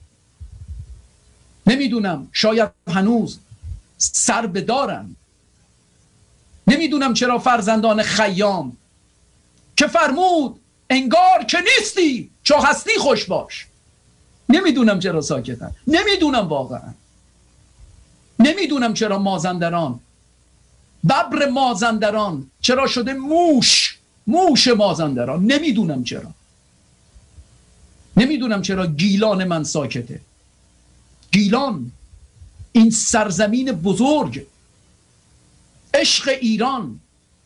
نمیدونم، شاید هنوز سر بدارن. نمیدونم چرا فرزندان خیام که فرمود انگار که نیستی چو هستی خوش باش، نمیدونم چرا ساکتن. نمیدونم واقعا. نمیدونم چرا مازندران، ببر مازندران چرا شده موش، موش مازندران. نمیدونم چرا. نمیدونم چرا گیلان من ساکته. گیلان، این سرزمین بزرگ، عشق ایران.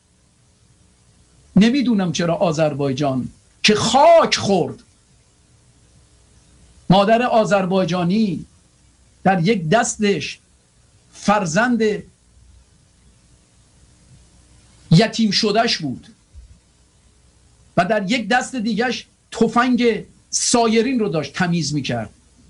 نمیدونم چرا آذربایجان که خاک خورد، مادر آذربایجانی در یک دستش فرزند یتیم شدهش بود و در یک دست دیگهش تفنگ سایرین رو داشت تمیز میکرد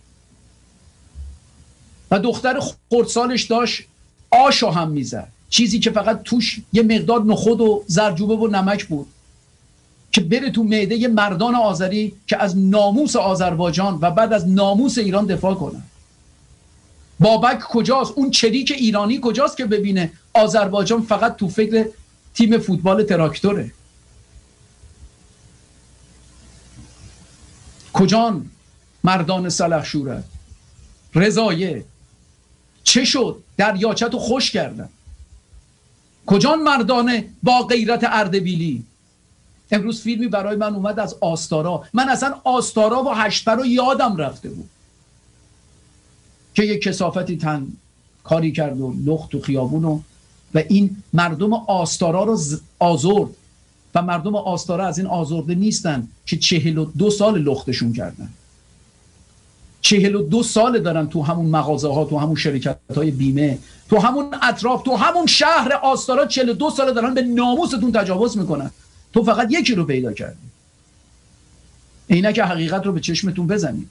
و دختر خردسالش داشت آشو هم میزد، چیزی که فقط توش یه مقدار نخود و زرجوبه و نمک بود که بره تو معده مردان آذری که از ناموس آذربایجان و بعد از ناموس ایران دفاع کنن. بابک کجاست؟ اون چریک ایرانی کجاست که ببینه آذربایجان فقط تو فکر تیم فوتبال تراکتوره؟ کجان مردان سلحشورت؟ رضایه چه شد؟ دریاچه رو خوش کردن. کجان مردان با غیرت اردبیلی؟ امروز فیلمی برای من اومد از آستارا، من اصلا آستارا و هشت‌پر رو یادم رفته بود که یک کثافتی تن کاری کرد و لخت تو خیابون و, و این مردم آستارا رو آزرد و مردم آستارا از این آزرده نیستن که چهل و دو سال لختشون کردن، چهل و دو سال دارن تو همون مغازه ها، تو همون شرکت های بیمه، تو همون اطراف، تو همون شهر آستارا چهل و دو سال دارن به ناموستون تجاوز میکنن. تو فقط یکی رو پیدا کردی. اینه که حقیقت رو به چشمتون بزنید.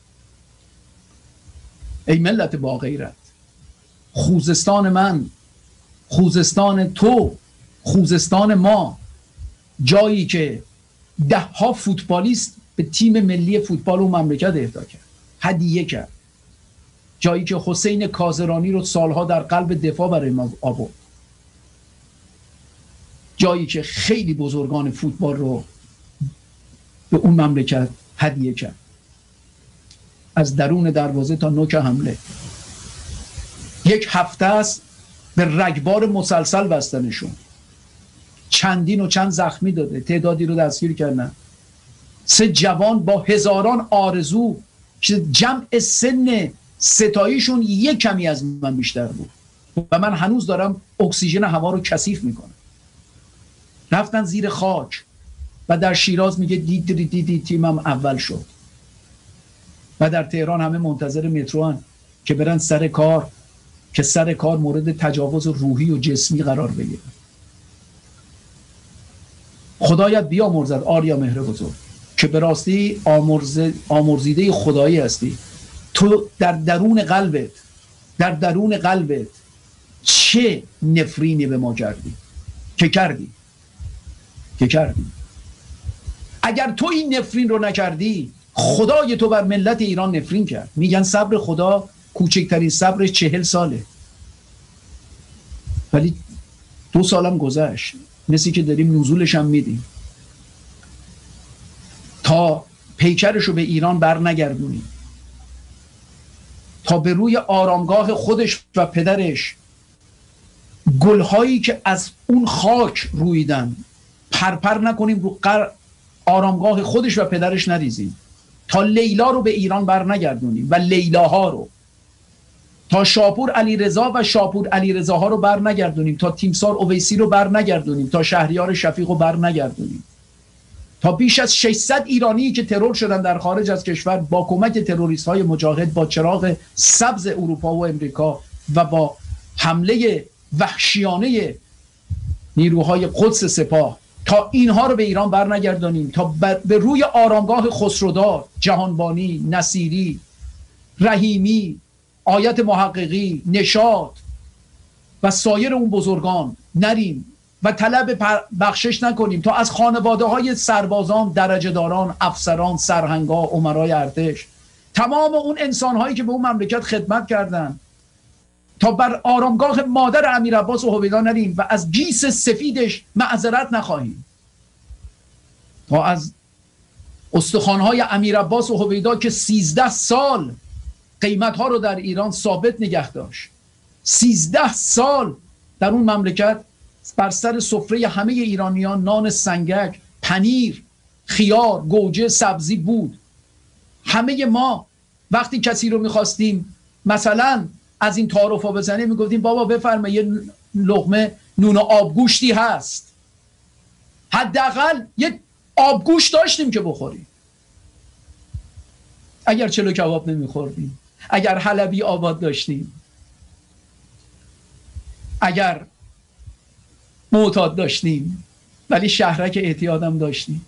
ای ملت با غیرت، خوزستان من، خوزستان تو، خوزستان ما، جایی که ده ها فوتبالیست به تیم ملی فوتبال و مملکت اهدا کرد، هدیه کرد، جایی که حسین کازرانی رو سالها در قلب دفاع برای ما آورد، جایی که خیلی بزرگان فوتبال رو به اون مملکت هدیه کرد، از درون دروازه تا نوک حمله. یک هفته است به رگبار مسلسل بستنشون، چندین و چند زخمی داده، تعدادی رو دستگیر کردن. سه جوان با هزاران آرزو که جمع سن ستاییشون یک کمی از من بیشتر بود و من هنوز دارم اکسیژن هوا رو کثیف میکنم، رفتن زیر خاک و در شیراز میگه دید دید دید تیمم اول شد و در تهران همه منتظر مترو هن که برن سر کار، که سر کار مورد تجاوز روحی و جسمی قرار بگیره. خدایت بیامرزد آریا مهر بزرگ که به راستی آمرز... آمرزیده خدایی هستی. تو در درون قلبت، در درون قلبت چه نفرینی به ما کردی که کردی که کردی اگر تو این نفرین رو نکردی، خدای تو بر ملت ایران نفرین کرد. میگن صبر خدا کوچکترین صبر چهل ساله، ولی دو سالم گذشت، مثل که داریم نزولش هم میدیم. تا پیکرش رو به ایران بر نگردونیم، تا به روی آرامگاه خودش و پدرش گلهایی که از اون خاک رویدن پرپر نکنیم، رو قر... آرامگاه خودش و پدرش نریزیم، تا لیلا رو به ایران بر نگردونیم و لیلاها رو، تا شاپور علیرضا و شاپور علیرضاها رو بر نگردونیم، تا تیمسار اویسی رو بر نگردونیم، تا شهریار شفیق رو بر نگردونیم، تا بیش از ششصد ایرانی که ترور شدن در خارج از کشور با کمک تروریست های مجاهد با چراغ سبز اروپا و امریکا و با حمله وحشیانه نیروهای قدس سپاه، تا اینها رو به ایران بر نگردانیم، تا به روی آرامگاه خسرودار، جهانبانی، نصیری، رحیمی، آیت محققی، نشاط و سایر اون بزرگان نریم و طلب بخشش نکنیم، تا از خانواده های سربازان، درجه داران، افسران، سرهنگا، امرای ارتش، تمام اون انسان هایی که به اون مملکت خدمت کردن، تا بر آرامگاه مادر امیر عباس و هویدا نریم و از گیس سفیدش معذرت نخواهیم، تا از استخوان‌های امیر عباس و هویدا که سیزده سال قیمت‌ها رو در ایران ثابت نگه داشت، سیزده سال در اون مملکت بر سر سفره همه ایرانیان نان سنگک، پنیر، خیار، گوجه، سبزی بود. همه ما وقتی کسی رو می‌خواستیم مثلا از این تعارفا بزنیم میگفتیم بابا بفرما یه لقمه نون و آبگوشتی هست، حداقل یه آبگوشت داشتیم که بخوریم. اگر چلو کباب نمیخوردیم، اگر حلبی آباد داشتیم، اگر معتاد داشتیم ولی شهرک اعتیادم داشتیم،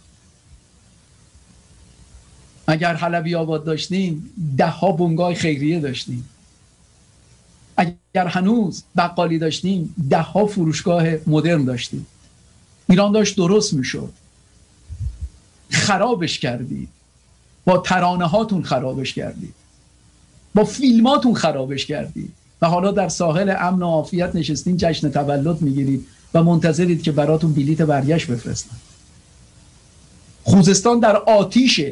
اگر حلبی آباد داشتیم ده ها بنگاه خیریه داشتیم، اگر هنوز بقالی داشتیم ده ها فروشگاه مدرن داشتیم. ایران داشت درست میشد. خرابش کردید، با ترانه هاتون خرابش کردید، با فیلماتون خرابش کردید و حالا در ساحل امن و عافیت نشستین جشن تولد میگیرید و منتظرید که براتون بلیت برگشت بفرستن. خوزستان در آتیشه.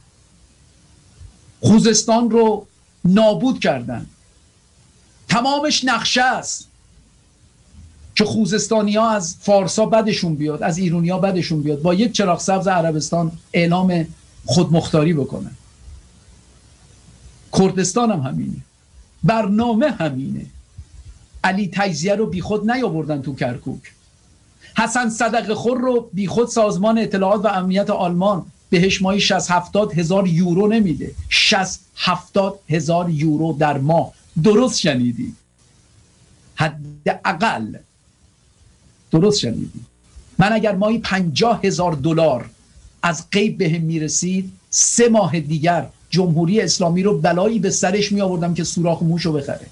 خوزستان رو نابود کردن. تمامش نقشه است که خوزستانی ها از فارسا بدشون بیاد، از ایرانی ها بدشون بیاد، با یک چراغ سبز عربستان اعلام خودمختاری بکنن. کردستان هم همینه، برنامه همینه. علی تجزیه رو بی خود نیاوردن تو کرکوک. حسن صدقه خور رو بی خود سازمان اطلاعات و امنیت آلمان بهش ماهی شصت هفتاد هزار یورو نمیده. شصت هفتاد هزار یورو در ماه. درست شنیدی، حداقل درست شنیدی. من اگر ماهی پنجاه هزار دلار از غیب بهم میرسید، سه ماه دیگر جمهوری اسلامی رو بلایی به سرش می آوردم که سوراخ موشو بخره.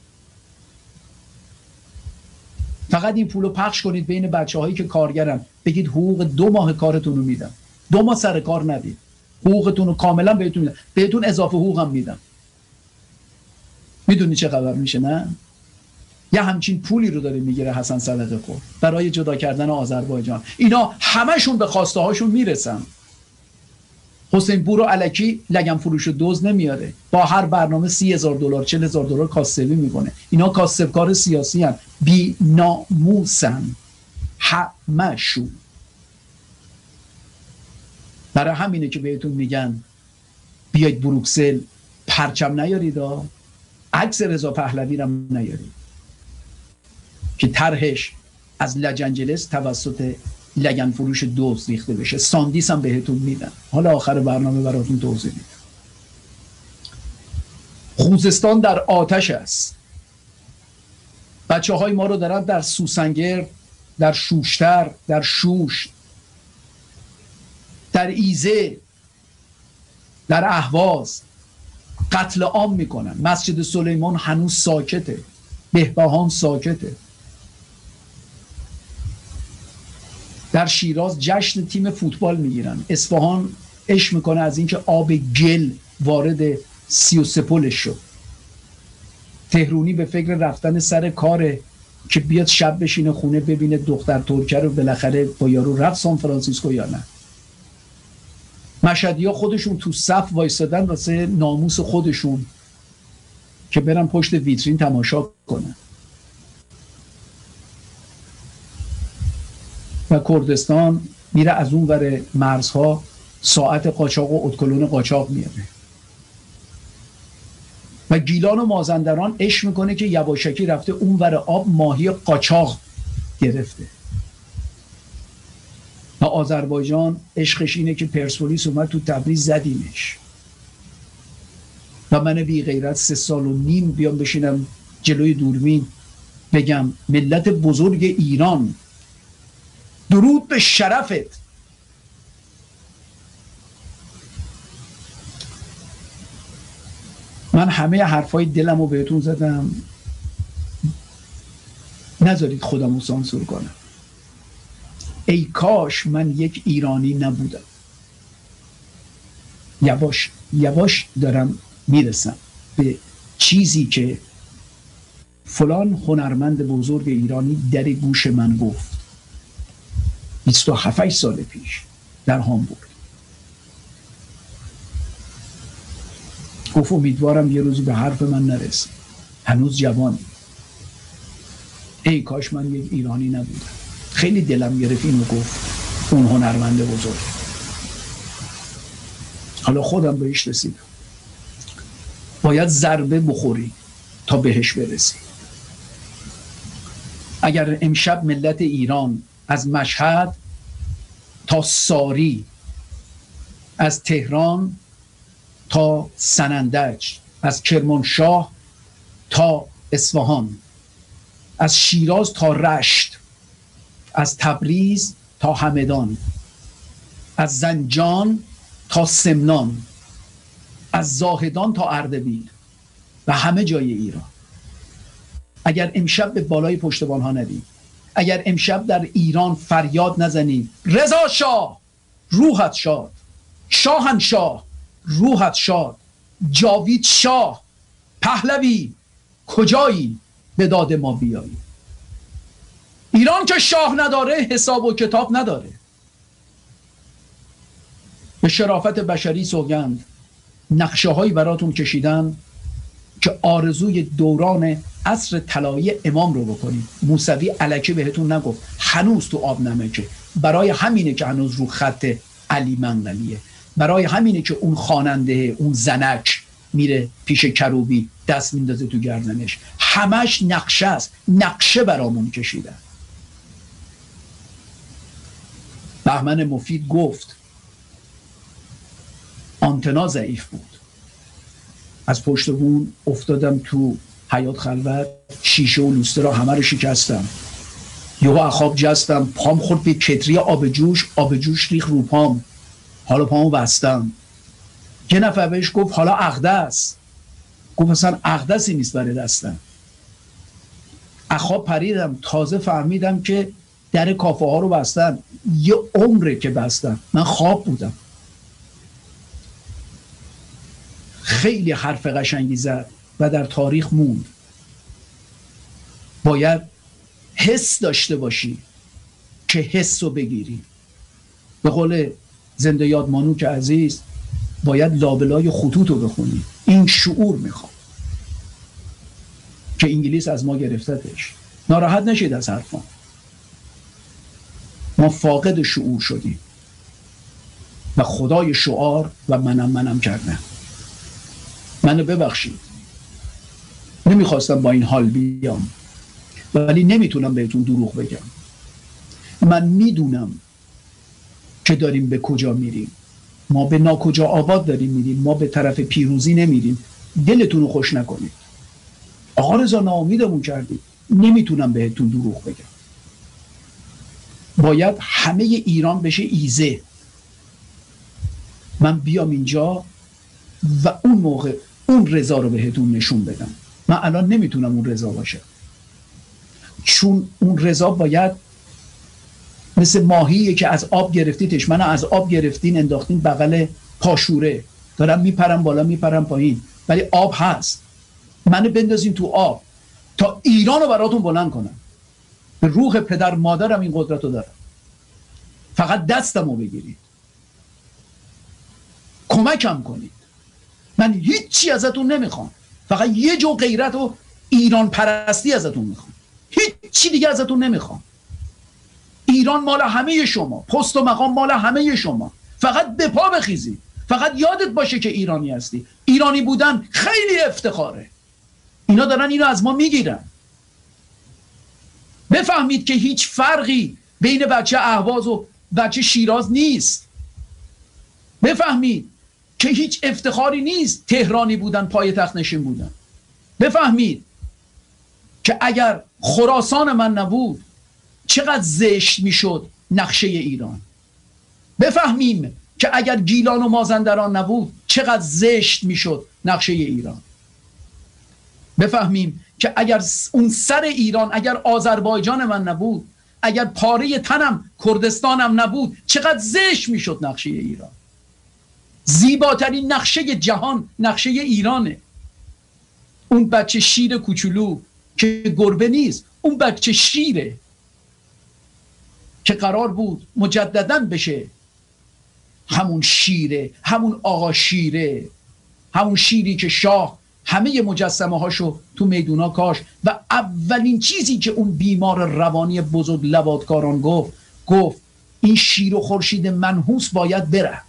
فقط این پولو پخش کنید بین بچه هایی که کارگرن، بگید حقوق دو ماه کارتون رو میدم، دو ماه سر کار ندید، حقوقتون رو کاملا بهتون میدم، بهتون اضافه حقوق هم میدم. میدونی چه خبر میشه؟ نه یه همچین پولی رو داره میگیره حسن صدقه خور برای جدا کردن آذربایجان. اینا همشون به خواسته هاشون میرسن. حسین بورو الکی لگن فروش دوز نمیاره، با هر برنامه سی هزار دلار چل هزار دلار کاسبی میکنه. اینا کاسبکار سیاسی هن، بی ناموسن همشون. برای همینه که بهتون میگن بیاید بروکسل پرچم نیارید، عکس رضا پهلوی رو نیارید که طرحش از لجنجلس توسط لگن فروش دوز ریخته بشه. ساندیس هم بهتون میدن، حالا آخر برنامه براتون توضیح میدم. خوزستان در آتش است. بچه های ما رو دارن در سوسنگرد، در شوشتر، در شوش، در ایزه، در اهواز قتل عام میکنن. مسجد سلیمان هنوز ساکته، بهبهان ساکته. در شیراز جشن تیم فوتبال میگیرن. اصفهان عشق میکنه از اینکه آب گل وارد سی و سه پلش شد. تهرونی به فکر رفتن سر کاره که بیاد شب بشینه خونه ببینه دختر ترکه رو بالاخره با یارو رفت سان فرانسیسکو یا نه. مشهدی ها خودشون تو صف وایستادن واسه ناموس خودشون که برن پشت ویترین تماشا کنن. و کردستان میره از اون ور مرزها ساعت قاچاق و ادکلون قاچاق میاره. و گیلان و مازندران عشق میکنه که یواشکی رفته اون ور آب ماهی قاچاق گرفته. و آذربایجان عشقش اینه که پرسپولیس اومد تو تبریز زدیمش. و من بی غیرت سه سال و نیم بیام بشینم جلوی دوربین بگم ملت بزرگ ایران درود به شرفت. من همه حرفای دلم رو بهتون زدم، نذارید خودم رو سانسور کنم. ای کاش من یک ایرانی نبودم. یواش یواش دارم میرسم به چیزی که فلان هنرمند بزرگ ایرانی در گوش من گفت بیست و هفت سال پیش در هامبورگ. گفت امیدوارم یه روزی به حرف من نرسه، هنوز جوانی. ای کاش من یک ایرانی نبودم. خیلی دلم گرفت اینو گفت اون هنرمند بزرگ. حالا خودم بهش رسیدم. باید ضربه بخوری تا بهش برسی. اگر امشب ملت ایران از مشهد تا ساری، از تهران تا سنندج، از کرمانشاه تا اصفهان، از شیراز تا رشت، از تبریز تا همدان، از زنجان تا سمنان، از زاهدان تا اردبیل و همه جای ایران. اگر امشب به بالای پشتبان ها ندیم، اگر امشب در ایران فریاد نزنیم رضا شاه روحت شاد، شاهنشاه روحت شاد، جاوید شاه پهلوی کجایی به داد ما بیایی. ایران که شاه نداره حساب و کتاب نداره. به شرافت بشری سوگند، نقشه هایی براتون کشیدن که آرزوی دوران عصر طلایی امام رو بکنید. موسوی الکی بهتون نگفت، هنوز تو آب نمکه. برای همینه که هنوز رو خط علی منقلیه، برای همینه که اون خواننده، اون زنک میره پیش کروبی دست میندازه تو گردنش. همش نقشه است، نقشه برامون کشیدن. بهمن مفید گفت آنتنا ضعیف بود، از پشت بون افتادم تو حیات خلوت، شیشه و لوستر را همه رو شکستم، یهو اخاب جستم، پام خورد به کتری آب جوش، آب جوش ریخ رو پام، حالا پامو بستم. یه نفر بهش گفت حالا اقدس، گفت اصلا اقدسی نیست برای دستم. اخاب پریدم، تازه فهمیدم که در کافه ها رو بستن، یه عمره که بستن، من خواب بودم. خیلی حرف قشنگی زد و در تاریخ موند. باید حس داشته باشی که حس رو بگیری. به قول زنده یاد مانوک عزیز، باید لابلای خطوط رو بخونی. این شعور میخواد که انگلیس از ما گرفتتش. ناراحت نشید از حرفان، ما فاقد شعور شدیم و خدای شعار و منم منم کردن. منو ببخشید، نمیخواستم با این حال بیام، ولی نمیتونم بهتون دروغ بگم. من میدونم که داریم به کجا میریم. ما به ناکجا آباد داریم میریم، ما به طرف پیروزی نمیریم. دلتون رو خوش نکنید. آقا رضا ناامیدمون کردید. نمیتونم بهتون دروغ بگم. باید همه ایران بشه ایزه. من بیام اینجا و اون موقع اون رضا رو بهتون نشون بدم. من الان نمیتونم اون رضا باشه، چون اون رضا باید مثل ماهیه که از آب گرفتیدش، منو از آب گرفتین انداختین بغل پاشوره، دارم میپرم بالا میپرم پایین، ولی آب هست. منو بندازین تو آب تا ایران رو براتون بلند کنم. به روح پدر مادرم این قدرت رو دارم. فقط دستم رو بگیرید، کمکم کنید. من هیچی ازتون نمیخوام، فقط یه جو غیرت و ایران پرستی ازتون میخوام. هیچی دیگه ازتون نمیخوام. ایران مال همه شما، پست و مقام مال همه شما. فقط به پا بخیزید. فقط یادت باشه که ایرانی هستی. ایرانی بودن خیلی افتخاره. اینا دارن اینو از ما میگیرن. بفهمید که هیچ فرقی بین بچه اهواز و بچه شیراز نیست. بفهمید که هیچ افتخاری نیست تهرانی بودن، پای تخت نشین بودن. بفهمید که اگر خراسان من نبود چقدر زشت میشد نقشه ایران. بفهمیم که اگر گیلان و مازندران نبود چقدر زشت میشد نقشه ایران. بفهمیم که اگر اون سر ایران، اگر آذربایجان من نبود، اگر پاره تنم کردستانم نبود چقدر زشت میشد نقشه ایران. زیباترین نقشه جهان نقشه ایرانه. اون بچه شیر کوچولو که گربه نیست، اون بچه شیره که قرار بود مجدداً بشه همون شیره، همون آقا شیره، همون شیری که شاه همه مجسمه هاشو تو میدونا کاش و اولین چیزی که اون بیمار روانی بزرگ لواطکاران گفت، گفت این شیر و خورشید منحوس باید بره،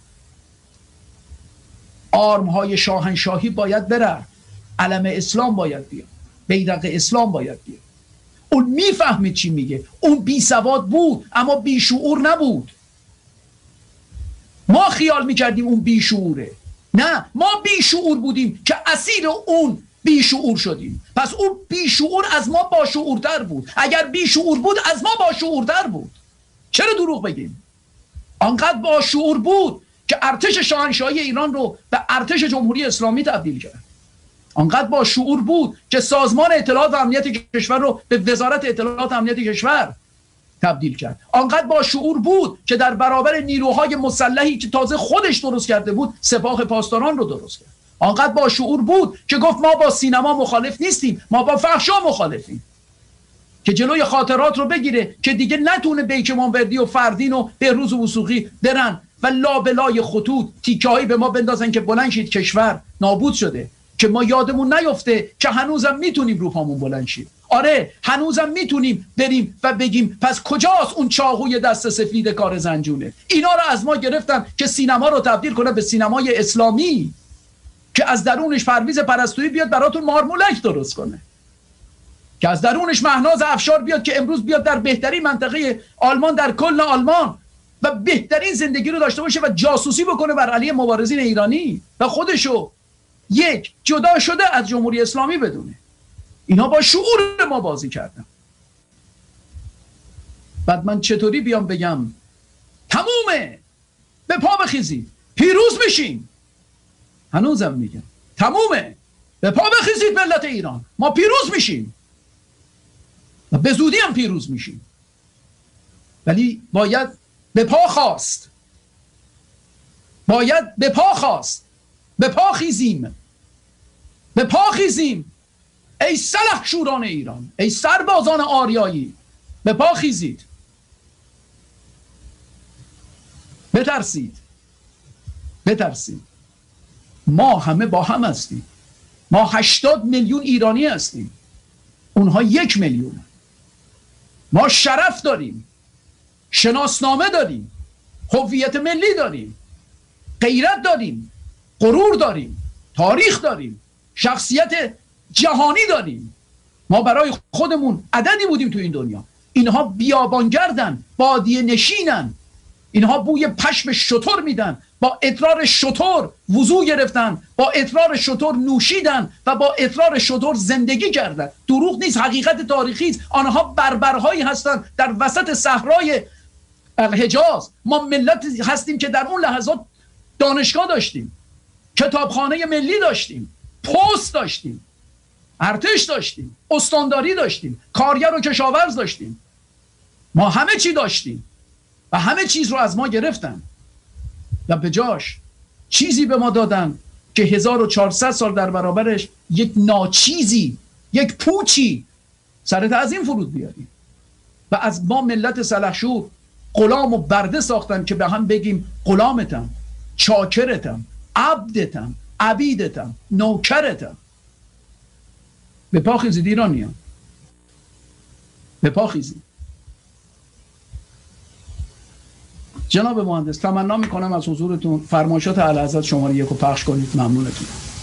آرم های شاهنشاهی باید بره، علم اسلام باید بیاد، بیرق اسلام باید بیاد. اون میفهمید چی میگه. اون بی سواد بود اما بی شعور نبود. ما خیال میکردیم اون بی شعوره. نه، ما بیشعور بودیم که اسیر اون بیشعور شدیم. پس اون بیشعور از ما باشعورتر بود. اگر بیشعور بود از ما باشعورتر بود. چرا دروغ بگیم؟ آنقدر باشعور بود که ارتش شاهنشاهی ایران رو به ارتش جمهوری اسلامی تبدیل کرد. آنقدر باشعور بود که سازمان اطلاعات و امنیت کشور رو به وزارت اطلاعات و امنیت کشور تبدیل کرد. آنقدر باشعور بود که در برابر نیروهای مسلحی که تازه خودش درست کرده بود سپاه پاسداران رو درست کرد. آنقدر باشعور بود که گفت ما با سینما مخالف نیستیم، ما با فحشا مخالفیم، که جلوی خاطرات رو بگیره که دیگه نتونه بیک منوردی و فردین و بهروز وثوقی برن و لابلای خطوط تیکه‌ای به ما بندازن که بلند شید کشور نابود شده، که ما یادمون نیفته که هنوزم میتونیم رو پامون بلند شیم. آره هنوزم میتونیم بریم و بگیم پس کجاست اون چاقوی دست سفید کار زنجونه؟ اینا رو از ما گرفتن که سینما رو تبدیل کنه به سینمای اسلامی که از درونش پرویز پرستویی بیاد براتون مارمولک درست کنه، که از درونش مهناز افشار بیاد که امروز بیاد در بهترین منطقه آلمان، در کل آلمان و بهترین زندگی رو داشته باشه و جاسوسی بکنه بر علیه مبارزین ایرانی و خودشو یک جدا شده از جمهوری اسلامی بدونه. اینا با شعور ما بازی کردن. بعد من چطوری بیام بگم تمومه، به پا بخیزید، پیروز میشیم؟ هنوزم میگم تمومه، به پا بخیزید ملت ایران، ما پیروز میشیم و به زودی هم پیروز میشیم، ولی باید به پا خواست، باید به پا خواست، به پا خیزیم، به پا خیزیم. ای سلحشوران ایران، ای سربازان آریایی، به پا خیزید، بترسید، بترسید. ما همه با هم هستیم، ما هشتاد میلیون ایرانی هستیم، اونها یک میلیون. ما شرف داریم، شناسنامه داریم، هویت ملی داریم، غیرت داریم، غرور داریم، تاریخ داریم، شخصیت جهانی داریم. ما برای خودمون عددی بودیم تو این دنیا. اینها بیابانگردن، بادیه نشینن، اینها بوی پشم شتر میدن، با ادرار شتر وضو گرفتن، با ادرار شتر نوشیدن و با ادرار شتر زندگی کردن. دروغ نیست، حقیقت تاریخی است. آنها بربرهایی هستند در وسط صحرای الحجاز. ما ملت هستیم که در اون لحظات دانشگاه داشتیم، کتابخانه ملی داشتیم، پست داشتیم، ارتش داشتیم، استانداری داشتیم، کارگر و کشاورز داشتیم. ما همه چی داشتیم و همه چیز رو از ما گرفتن و به جاش چیزی به ما دادن که هزار و چهارصد سال در برابرش یک ناچیزی، یک پوچی سر تعظیم فرود بیاریم. و از ما ملت سلحشور غلام و برده ساختن که به هم بگیم غلامتم، چاکرتم، عبدتم، عبیدتم، نوکرتم. به پا خیزید ایرانیان، به پا خیزید. جناب مهندس تمنا میکنم از حضورتون فرمایشات اعلیحضرت شماره یک رو پخش کنید. ممنونتون.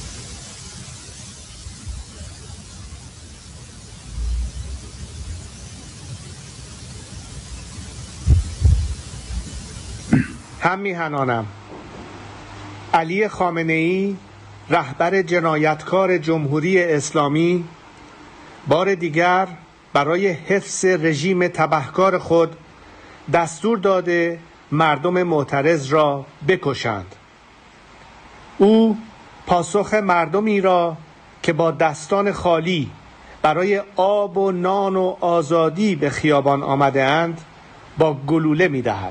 هم میهنانم علی خامنه‌ای رهبر جنایتکار جمهوری اسلامی بار دیگر برای حفظ رژیم تبهکار خود دستور داده مردم معترض را بکشند. او پاسخ مردمی را که با دستان خالی برای آب و نان و آزادی به خیابان آمده اند با گلوله می دهد.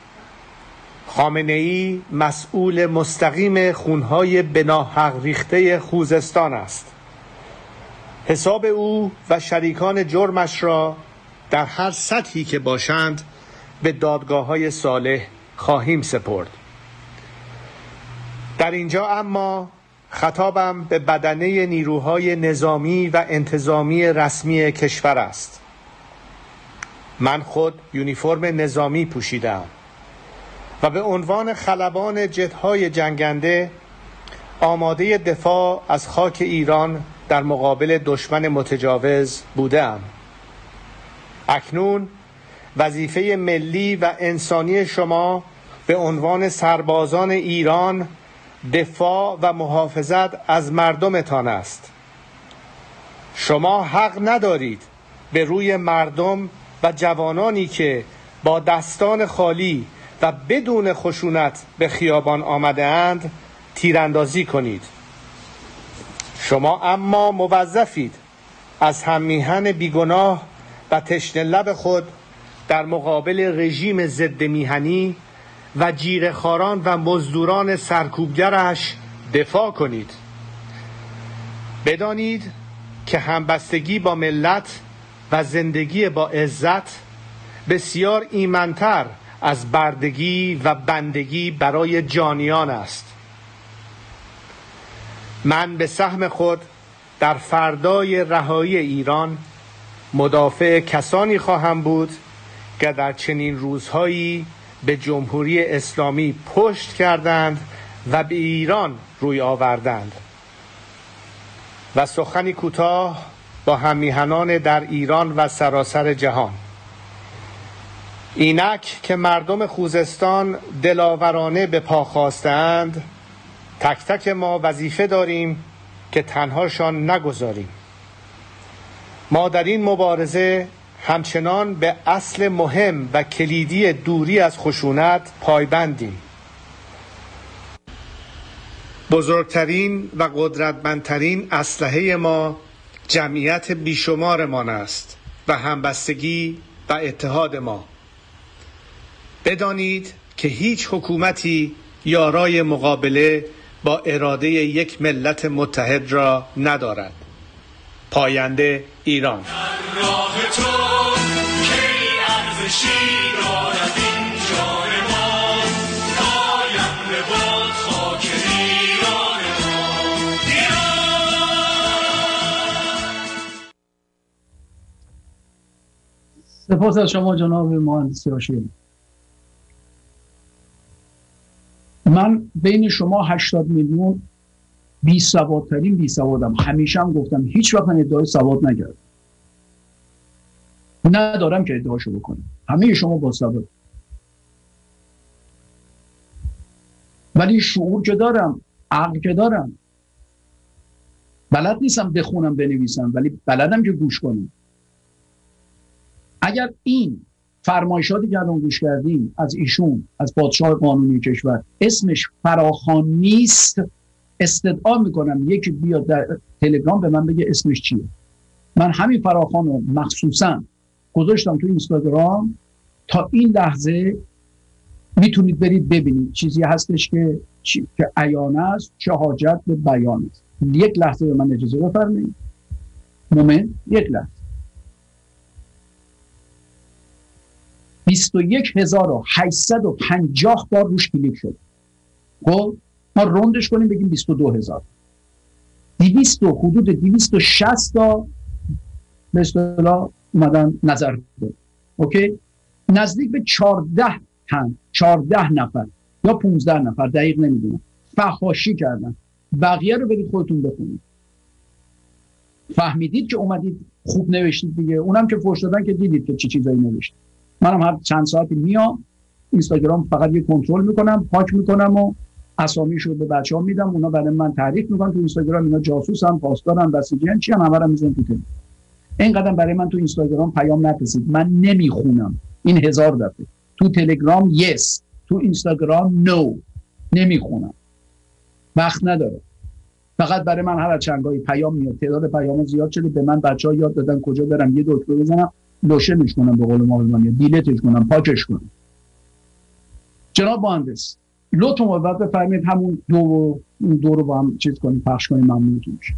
خامنه‌ای مسئول مستقیم خونهای بناحق ریخته خوزستان است. حساب او و شریکان جرمش را در هر سطحی که باشند به دادگاه‌های صالح خواهیم سپرد. در اینجا اما خطابم به بدنه نیروهای نظامی و انتظامی رسمی کشور است. من خود یونیفرم نظامی پوشیدم و به عنوان خلبان جتهای جنگنده آماده دفاع از خاک ایران در مقابل دشمن متجاوز بودم. اکنون وظیفه ملی و انسانی شما به عنوان سربازان ایران دفاع و محافظت از مردمتان است. شما حق ندارید به روی مردم و جوانانی که با دستان خالی و بدون خشونت به خیابان آمده اند تیراندازی کنید. شما اما موظفید از هممیهن بیگناه و تشنه لب خود در مقابل رژیم ضد میهنی و جیره‌خواران و مزدوران سرکوبگرش دفاع کنید. بدانید که همبستگی با ملت و زندگی با عزت بسیار ایمن‌تر از بردگی و بندگی برای جانیان است. من به سهم خود در فردای رهایی ایران مدافع کسانی خواهم بود که در چنین روزهایی به جمهوری اسلامی پشت کردند و به ایران روی آوردند. و سخنی کوتاه با هممیهنان در ایران و سراسر جهان. اینک که مردم خوزستان دلاورانه به پا خواستند، تک تک ما وظیفه داریم که تنهاشان نگذاریم. ما در این مبارزه همچنان به اصل مهم و کلیدی دوری از خشونت پایبندیم. بزرگترین و قدرتمندترین اسلحه ما جمعیت بیشمارمان است و همبستگی و اتحاد ما. بدانید که هیچ حکومتی یارای مقابله با اراده یک ملت متحد را ندارد. پاینده ایران. در راه تو کی ارزشی دارد این جان ما، پاینده باد خاک ایران ما. ایران. سپاس از شما جناب مهندس هاشمی. من بین شما هشتاد میلیون بی سوادترین بی سوادم. همیشه هم گفتم هیچ وقت ادعای سواد نکردم، ندارم که ادعاشو بکنم. همه شما با سواد، ولی شعور که دارم، عقل که دارم. بلد نیستم بخونم بنویسم، ولی بلدم که گوش کنم. اگر این فرمایشاتی که الان گوش کردیم از ایشون، از پادشاه قانونی کشور، اسمش فراخوان نیست، استدعا میکنم یکی بیاد در تلگرام به من بگه اسمش چیه. من همین فراخوان رو مخصوصا گذاشتم تو اینستاگرام. تا این لحظه میتونید برید ببینید، چیزی هستش که چی... که عیانه است، چه حاجت به بیان است. یک لحظه به من اجازه بفرمایید. مومنت، یک لحظه. بیست و یک هزار و هشتصد و پنجاه بار روش کلیک شد. خب ما روندش کنیم بگیم بیست و دو هزار. دویست و حدود دویست و شصت تا به اصطلاح اومدن نظر دادن. اوکی؟ نزدیک به چهارده تن، چهارده نفر یا پانزده نفر، دقیق نمیدونم، فحاشی کردن. بقیه رو برید خودتون بخونید. فهمیدید که اومدید خوب نوشتید دیگه. اونم که فحش دادن که دیدید که چی چیزایی نوشتید. منم هر چند ساعتی میام اینستاگرام فقط یه کنترل میکنم، پاک میکنم و اسامیشو به بچه‌ها میدم، اونا برای من تعریف میکنن تو اینستاگرام. اینا جاسوسن، پاسدارن، بسیجیان، چی هم همه رو میذارن تو تلگرام. اینقدر برای من تو اینستاگرام پیام نفرستید، من نمیخونم. این هزار دفعه. تو تلگرام یس، تو اینستاگرام نو، نمیخونم، وقت نداره. فقط برای من هر چندگاهی پیام میاد، تعداد پیام زیاد شده، به من بچه‌ها یاد دادن کجا برم یه دکتر بزنم لوشنش کنم، به قول ما یا دیلتش کنم، پاکش کنم. جناب مهندس لطفاً وقت بفرمایید همون دو دو رو با هم چیز کنیم، پخش کنیم، ممنونتون میشه.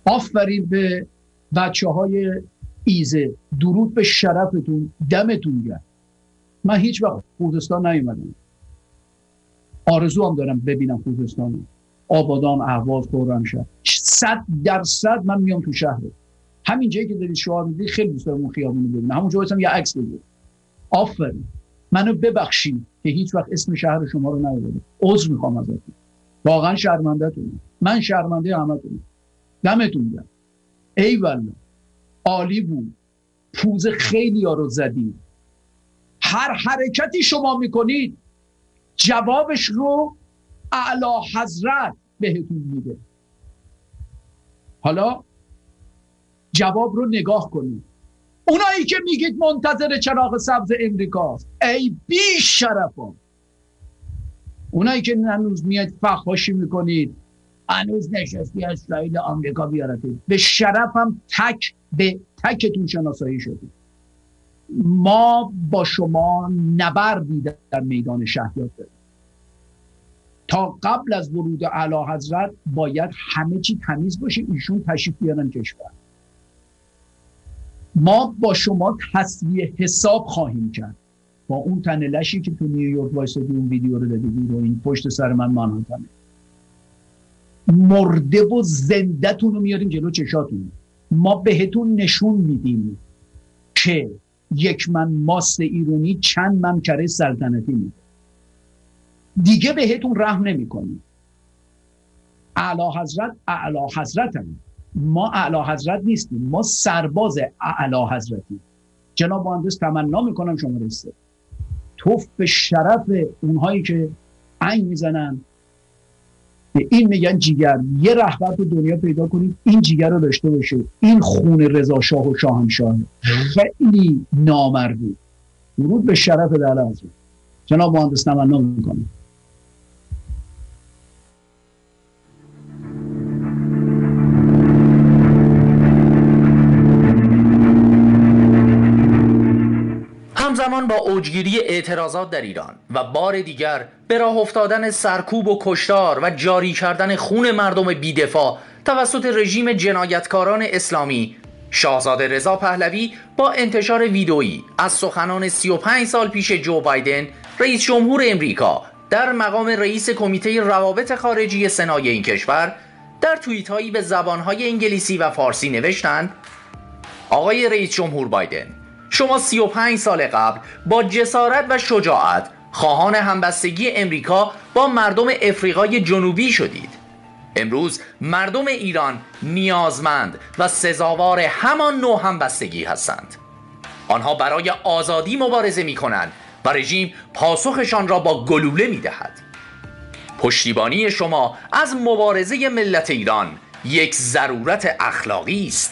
آفرین به بچه های ایزه، درود به شرفتون، دمتون گرم. من هیچ وقت خوزستان نیومدم، آرزو هم دارم ببینم خوزستان، آبادان، اهواز، خرمشهر. صد درصد من میام تو شهر. همین جایی که دارید شعار میدید خیلی دوست دارم اون خیابون رو ببینم، همون جایی هم یه عکس بگیرم. آفرین. منو ببخشید که هیچ وقت اسم شهر شما رو نیاوردم، عذر میخوام ازتون، واقعا شرمنده‌تونم، من شرمنده همتونم. دمتون گرم. ای والله عالی بود، پوز خیلی ها رو زدید. هر حرکتی شما میکنید جوابش رو اعلی حضرت بهتون میده. حالا جواب رو نگاه کنید. اونایی که میگید منتظر چراغ سبز امریکاست، ای بی شرفان، اونایی که هنوز میاد فحاشی میکنید، هنوز نشستی اسرائیل آمریکا بیارتید، به شرفم تک به تکتون شناسایی شدید. ما با شما نبردی در میدان شهیاد داریم. تا قبل از ورود اعلی حضرت باید همه چی تمیز باشه، ایشون تشریف بیارن کشور. ما با شما تسویه حساب خواهیم کرد با اون تن لشی که تو نیویورک وایسادی اون ویدیو رو دادی بیرون، این پشت سر من مانهاتنه، مرده و زنده تون رو میاریم جلو چشاتون. ما بهتون نشون میدیم که یک من ماست ایرانی چند من کره سلطنتی میده. دیگه بهتون رحم نمی کنیم. اعلی حضرت اعلی حضرت هم. ما اعلی حضرت نیستیم، ما سرباز اعلی حضرتیم. جناب مهندس تمنا میکنم شما رسته توف به شرف اونهایی که عین میزنن به این میگن جیگر. یه رهبر تو دنیا پیدا کنید این جیگر رو داشته باشه، این خون رضا شاه و شاهنشاه. خیلی نامردی. درود به شرف اعلی حضرت. جناب مهندس تمنا میکنم. همزمان با اوجگیری اعتراضات در ایران و بار دیگر به راه افتادن سرکوب و کشتار و جاری کردن خون مردم بی‌دفاع توسط رژیم جنایتکاران اسلامی، شاهزاده رضا پهلوی با انتشار ویدئویی از سخنان سی و پنج سال پیش جو بایدن رئیس جمهور امریکا در مقام رئیس کمیته روابط خارجی سنای این کشور در توییت هایی به زبانهای انگلیسی و فارسی نوشتند: آقای رئیس جمهور بایدن، شما سی و پنج سال قبل با جسارت و شجاعت خواهان همبستگی امریکا با مردم افریقای جنوبی شدید. امروز مردم ایران نیازمند و سزاوار همان نوع همبستگی هستند. آنها برای آزادی مبارزه می کنند و رژیم پاسخشان را با گلوله می دهد. پشتیبانی شما از مبارزه ملت ایران یک ضرورت اخلاقی است.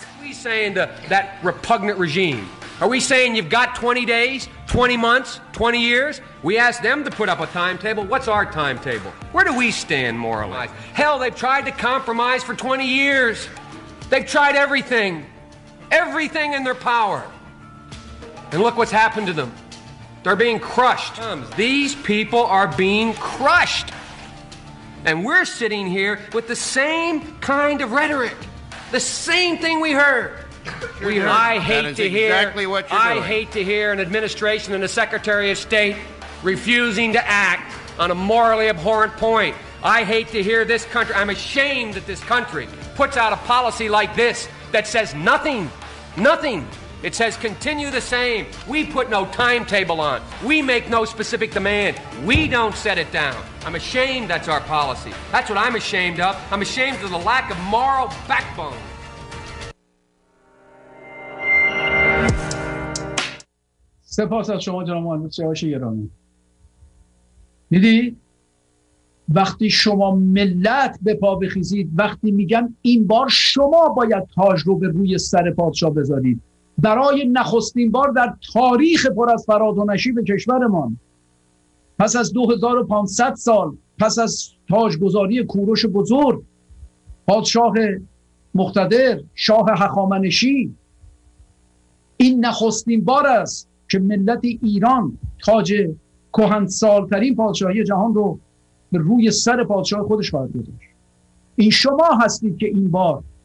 Are we saying you've got twenty days, twenty months, twenty years? We asked them to put up a timetable. What's our timetable? Where do we stand morally? Hell, they've tried to compromise for twenty years. They've tried everything, everything in their power. And look what's happened to them. They're being crushed. These people are being crushed. And we're sitting here with the same kind of rhetoric, the same thing we heard. We, I hate to hear. Exactly what you're I doing. hate to hear an administration and a Secretary of State refusing to act on a morally abhorrent point. I hate to hear this country. I'm ashamed that this country puts out a policy like this that says nothing, nothing. It says continue the same. We put no timetable on. We make no specific demand. We don't set it down. I'm ashamed that's our policy. That's what I'm ashamed of. I'm ashamed of the lack of moral backbone. سپاس از شما جناب مهندس سیاوش گرامی. دیدی وقتی شما ملت به پا بخیزید، وقتی میگم این بار شما باید تاج رو به روی سر پادشاه بذارید، برای نخستین بار در تاریخ پر از فراد و نشیب کشورمان، پس از دو هزار و پانصد سال، پس از تاجگذاری کوروش بزرگ، پادشاه مقتدر، شاه هخامنشی، این نخستین بار است که ملت ایران تاج کهنسالترین پادشاهی جهان رو به روی سر پادشاه خودش خواهد گذاشت. این شما هستید که این بار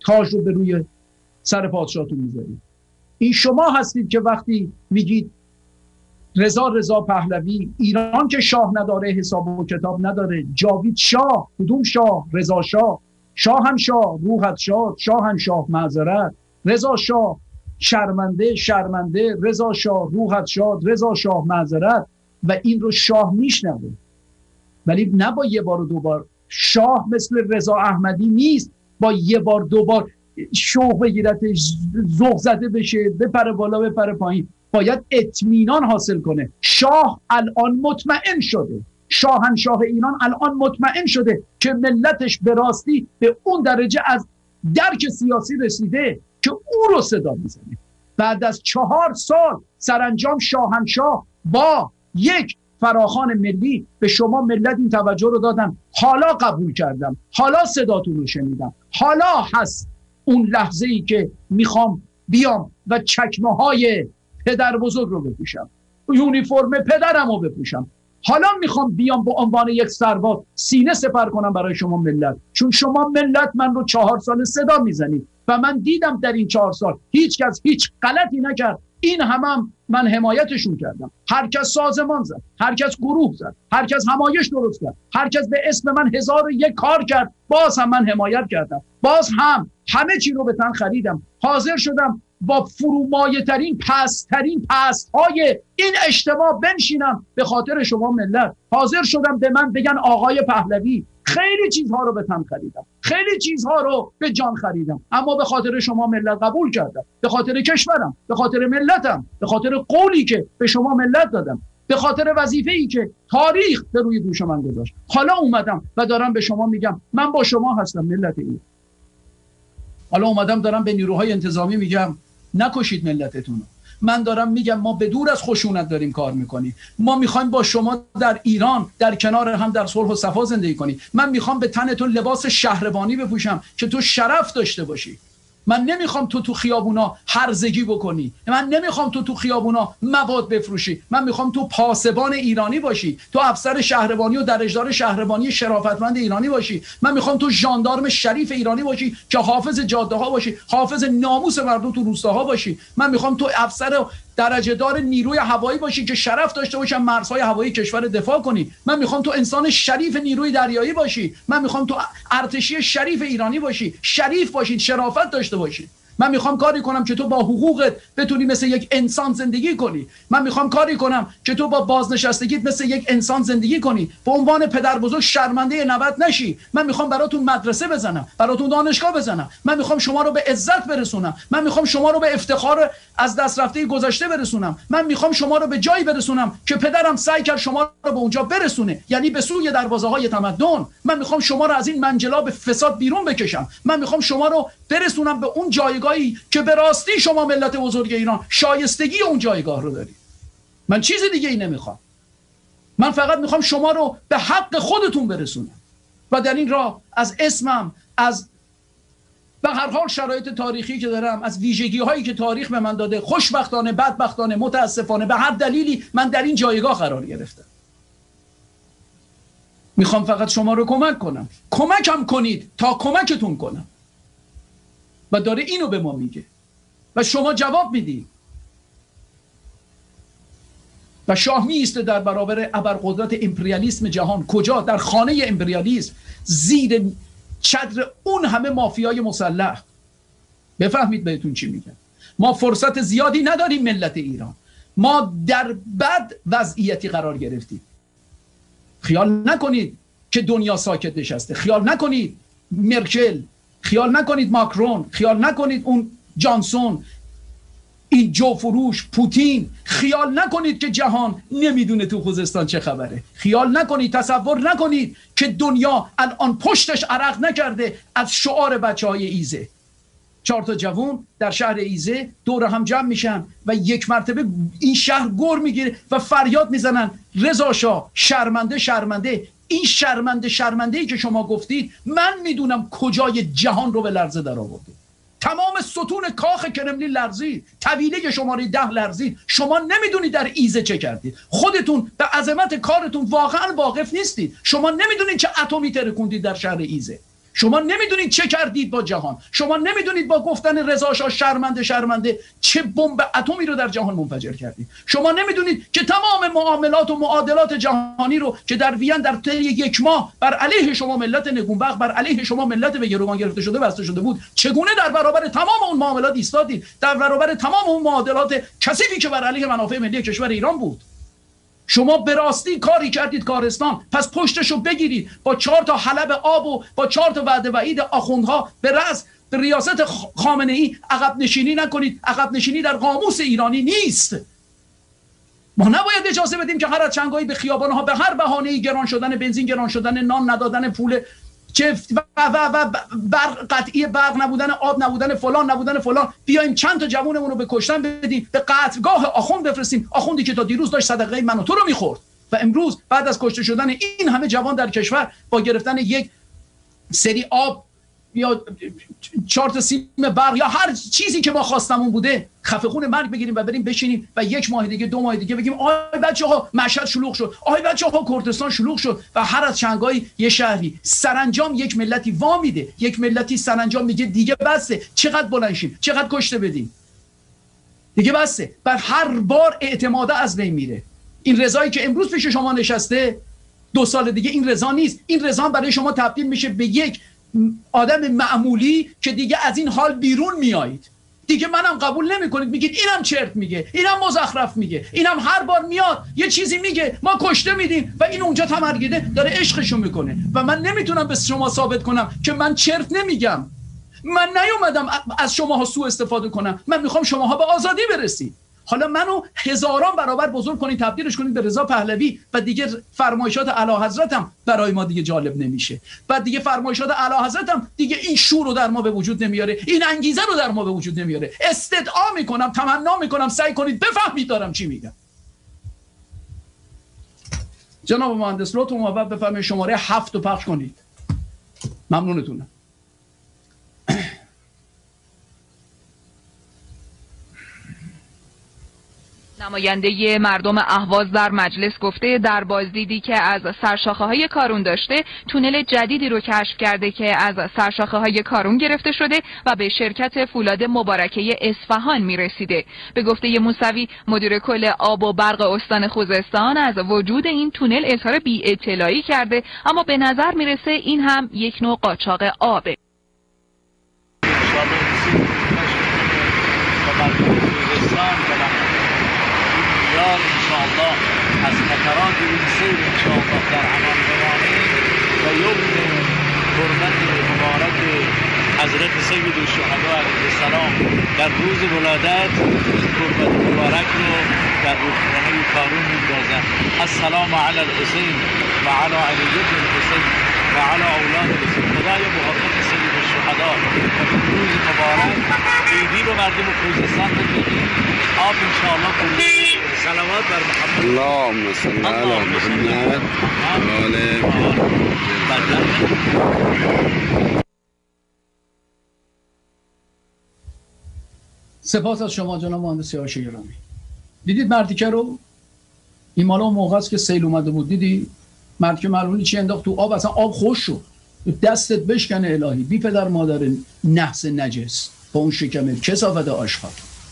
تاج رو به روی سر پادشاهتون میذارید. این شما هستید که وقتی میگید رضا رضا پهلوی، ایران که شاه نداره حساب و کتاب نداره. جاوید شاه، کدوم شاه؟ رضا شاه. شاهنشاه روحت شاد، شاهنشاه معذرت. رضا شاه شرمنده شرمنده، رضا شاه روحت شاد، رضا شاه معذرت. و این رو شاه میشنوه، ولی نه با یه بار و دو بار. شاه مثل رضا احمدی نیست با یه بار دو بار شوق بگیرتش، ذوق زده بشه، بپره بالا بپره پایین. باید اطمینان حاصل کنه. شاه الان مطمئن شده، شاهنشاه ایران الان مطمئن شده که ملتش به راستی به اون درجه از درک سیاسی رسیده که او رو صدا میزنه. بعد از چهار سال سرانجام شاهنشاه با یک فراخوان ملی به شما ملت این توجه رو دادن. حالا قبول کردم، حالا صداتون رو شنیدم، حالا هست اون لحظه ای که میخوام بیام و چکمه های پدر بزرگ رو بپوشم، یونیفرم پدرم رو بپوشم. حالا میخوام بیام با عنوان یک سرباز سینه سپر کنم برای شما ملت، چون شما ملت من رو چهار سال صدا میزنید و من دیدم در این چهار سال هیچ کس هیچ غلطی نکرد. این هم, هم من حمایتشون کردم. هر کس سازمان زد، هر کس گروه زد، هر کس همایش درست کرد، هر کس به اسم من هزار و یک کار کرد، باز هم من حمایت کردم. باز هم همه چی رو به تن خریدم. حاضر شدم با فرومایه ترین پست ترین پست های این اجتماع بنشینم به خاطر شما ملت. حاضر شدم به من بگن آقای پهلوی. خیلی چیزها رو به تن خریدم، خیلی چیزها رو به جان خریدم، اما به خاطر شما ملت قبول کردم. به خاطر کشورم، به خاطر ملتم، به خاطر قولی که به شما ملت دادم، به خاطر وظیفه‌ای که تاریخ به روی دوش من گذاشت. حالا اومدم و دارم به شما میگم من با شما هستم ملت ایران. حالا اومدم دارم به نیروهای انتظامی میگم نکشید ملتتون رو. من دارم میگم ما به دور از خشونت داریم کار میکنیم. ما میخوایم با شما در ایران در کنار هم در صلح و صفا زندگی کنیم. من میخوام به تن تو لباس شهربانی بپوشم که تو شرف داشته باشی. من نمیخوام تو تو خیابونا هرزگی بکنی. من نمیخوام تو تو خیابونا مواد بفروشی. من میخوام تو پاسبان ایرانی باشی، تو افسر شهربانی و درجدار شهربانی شرافتمند ایرانی باشی. من میخوام تو ژاندارم شریف ایرانی باشی که حافظ جاده ها باشی، حافظ ناموس مردم تو روستاها باشی. من میخوام تو افسر درجه دار نیروی هوایی باشی که شرف داشته باشی مرزهای هوایی کشور دفاع کنی. من میخوام تو انسان شریف نیروی دریایی باشی. من میخوام تو ارتشی شریف ایرانی باشی، شریف باشید، شرافت داشته باشید. من میخوام کاری کنم که تو با حقوقت بتونی مثل یک انسان زندگی کنی. من میخوام کاری کنم که تو با بازنشستگیت مثل یک انسان زندگی کنی. به عنوان پدر بزرگ شرمنده نوبت نشی. من میخوام براتون مدرسه بزنم، براتون دانشگاه بزنم. من میخوام شما رو به عزت برسونم. من میخوام شما رو به افتخار از دست رفته گذشته برسونم. من میخوام شما رو به جایی برسونم که پدرم سعی کرد شما رو به اونجا برسونه، یعنی به سوی دروازه‌های تمدن. من میخوام شما رو از این منجلاب فساد بیرون بکشم. من میخوام شما رو برسونم به اون جایگاهی که به راستی شما ملت بزرگ ایران شایستگی اون جایگاه رو دارید. من چیز دیگه ای نمیخوام. من فقط میخوام شما رو به حق خودتون برسونم و در این راه از اسمم، از به هر حال شرایط تاریخی که دارم، از ویژگی هایی که تاریخ به من داده، خوشبختانه، بدبختانه، متاسفانه، به هر دلیلی من در این جایگاه قرار گرفتم. میخوام فقط شما رو کمک کنم. کمکم کنید تا کمکتون کنم. و داره اینو به ما میگه و شما جواب میدید. و شاه میسته در برابر ابرقدرت امپریالیسم جهان. کجا؟ در خانه امپریالیسم، زیر چتر اون همه مافیای مسلح. بفهمید بهتون چی میگم. ما فرصت زیادی نداریم ملت ایران. ما در بد وضعیتی قرار گرفتیم. خیال نکنید که دنیا ساکت نشسته. خیال نکنید مرکل، خیال نکنید ماکرون، خیال نکنید اون جانسون، این جو فروش پوتین، خیال نکنید که جهان نمیدونه تو خوزستان چه خبره. خیال نکنید، تصور نکنید که دنیا الان پشتش عرق نکرده از شعار بچه های ایزه. چهار تا جوون در شهر ایزه دور هم جمع میشن و یک مرتبه این شهر گر میگیره و فریاد میزنن رضا شاه شرمنده شرمنده. این شرمنده شرمنده ای که شما گفتید من میدونم کجای جهان رو به لرزه در آورده. تمام ستون کاخ کرملین لرزید، طویله شماره ده لرزید. شما نمیدونید در ایزه چه کردید. خودتون به عظمت کارتون واقعا واقف نیستید. شما نمیدونید چه اتمی ترکوندید در شهر ایزه. شما نمیدونید چه کردید با جهان. شما نمیدونید با گفتن رضا شاه شرمنده شرمنده چه بمب اتمی رو در جهان منفجر کردید. شما نمیدونید که تمام معاملات و معادلات جهانی رو که در وین در طی یک ماه بر علیه شما ملت نگونبخت، بر علیه شما ملت به گروگان گرفته شده بسته شده بود، چگونه در برابر تمام اون معاملات ایستادید، در برابر تمام اون معادلات کثیفی که بر علیه منافع ملی کشور ایران بود. شما به راستی کاری کردید کارستان، پس پشتشو بگیرید. با چهار تا حلب آب و با چهار تا وعده وعید آخوندها به رأس به ریاست خامنه ای عقب نشینی نکنید. عقب نشینی در قاموس ایرانی نیست. ما نباید اجازه بدیم که هر از چنگایی به خیابانها به هر بهانه‌ای گران شدن بنزین، گران شدن نان، ندادن پول چه و و و برق قطعی، برق نبودن، آب نبودن، فلان نبودن فلان، بیایم چند تا جوونمون رو به کشتن بدیم، به قتلگاه آخوند بفرستیم. آخوندی که تا دیروز داشت صدقه من و تو رو میخورد و امروز بعد از کشته شدن این همه جوان در کشور با گرفتن یک سری آب یا چهار تا سیم برق یا هر چیزی که ما خواستمون بوده خفه خون مرگ بگیریم و بریم بشینیم و یک ماه دیگه دو ماه دیگه بگیم آی بچه‌ها مشهد شلوغ شد، آی بچه‌ها کردستان شلوغ شد و هر از چنگای یه شهری سرانجام یک ملتی وا میده، یک ملتی سرانجام میگه دیگه بسه، چقدر بلند شیم، چقدر کشته بدیم، دیگه بسه. بر هر بار اعتماد از بین میره. این رضایی که امروز پیش شما نشسته دو سال دیگه این رضا نیست. این رضا برای شما تبدیل میشه به یک آدم معمولی که دیگه از این حال بیرون میایید. دیگه منم قبول نمیکنید، میگید اینم چرت میگه، اینم مزخرف میگه، اینم هر بار میاد یه چیزی میگه ما کشته میدیم و این اونجا تمرگیده داره عشقشو میکنه و من نمیتونم به شما ثابت کنم که من چرت نمیگم. من نیومدم از شماها سوء استفاده کنم، من میخوام شماها به آزادی برسید. حالا منو هزاران برابر بزرگ کنید، تبدیلش کنید به رضا پهلوی و دیگه فرمایشات اعلیحضرت هم برای ما دیگه جالب نمیشه. بعد دیگه فرمایشات اعلیحضرت هم دیگه این شور رو در ما به وجود نمیاره، این انگیزه رو در ما به وجود نمیاره. استدعا میکنم، تمنا میکنم سعی کنید بفهمید دارم چی میگم. جناب مهندس لطفاً محبت بفرمایید شماره هفت رو پخش کنید. ممنونتونم. نماینده مردم اهواز در مجلس گفته در بازدیدی که از سرشاخه‌های کارون داشته تونل جدیدی رو کشف کرده که از سرشاخه‌های کارون گرفته شده و به شرکت فولاد مبارکه اصفهان میرسیده. به گفته موسوی مدیر کل آب و برق استان خوزستان از وجود این تونل اظهار بی اطلاعی کرده، اما به نظر میرسه این هم یک نوع قاچاق آبه. انشاءالله از خطرات این سیر انشاءالله در امان بمانیم و یوم حرمت مبارک حضرت سید الشهدا علیه السلام در روز ولادت حرمت مبارک رو در رودخانه کارون می‌اندازند. السلام علی الحسین و علی علی بن الحسین و علی اولاد الحسین. خدای محقق سید الشهدا و روز مبارک عیدی رو مردم خوزستان بگیریم. آب انشاءالله کنید. صلوات بر محمد. اللهم صل علی محمد و آل. سپاس از شما جناب مهندس سیاوش گرامی. دیدید مردیکه رو؟ این مالا اون موقع است که سیل اومده بود. دیدی مردیکه معلومه چی انداخت تو آب، اصلا آب خوش شد. دستت بشکنه الهی بی پدر مادر نحس نجس با اون شکم کثافت آشغال.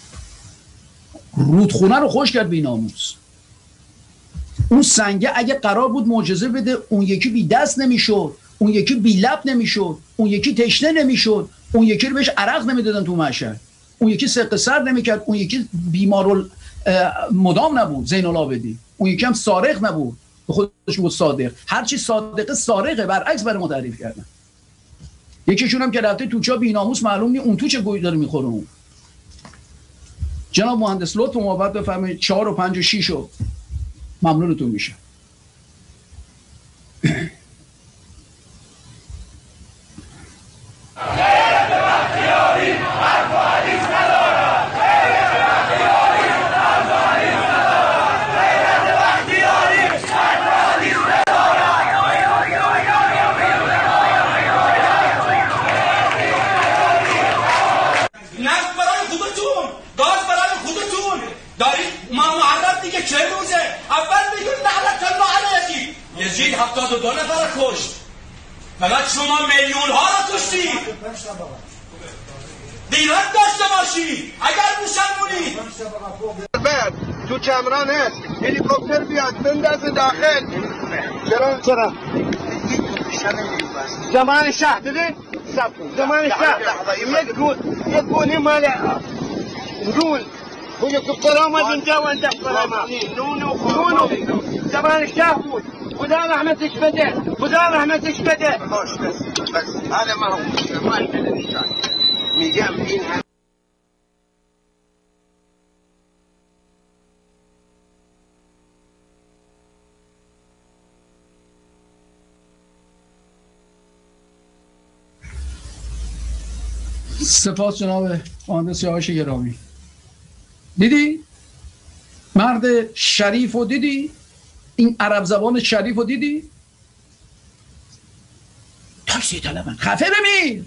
رودخونه رو خوش کرد بی ناموس. اون سنگه اگه قرار بود معجزه بده، اون یکی بی دست نمیشد، اون یکی بی لب نمیشد، اون یکی تشنه نمیشد، اون یکی رو بهش عرق نمیدادن تو مشهد، اون یکی سقط سر نمیکرد، اون یکی بیمار مدام نبود زین العابدین، اون یکی هم سارق نبود به خودش بود صادق. هرچی صادقه سارقه، برعکس برای ما تعریف کردن. یکیشون هم که رفته توچا بی ناموس معلوم نیست اون تو چه گوی داره میخوره. اون جناب مهندس لطف و محبت بفرمایید چهار و پنج و شیش رو ممنونتون میشه. یزید هفتاد و دو نفر کشت، فقط شما میلیون ها رو کشتید. دیرت داشته باشید اگر مسلمونید. بعد تو کمران هست هلیکوپتر بیاد بندازه داخل. چرا؟ چرا؟ زمان شهر دیدی؟ زمان شهر یک گول یک گولی مال رول و هلیکوپتر آمد اینجا و انداخت برای نونو نونو زمان شهر بود. خدا رحمتش بده، خدا رحمتش بده. باش بس بس حالا ما هم مسلمان میگم این هم سپاس جناب مهندس سیاوش گرامی. دیدی؟ مرد شریف رو دیدی؟ این عرب زبان شریف رو دیدی؟ تاکسی طلبن خفه بمیر.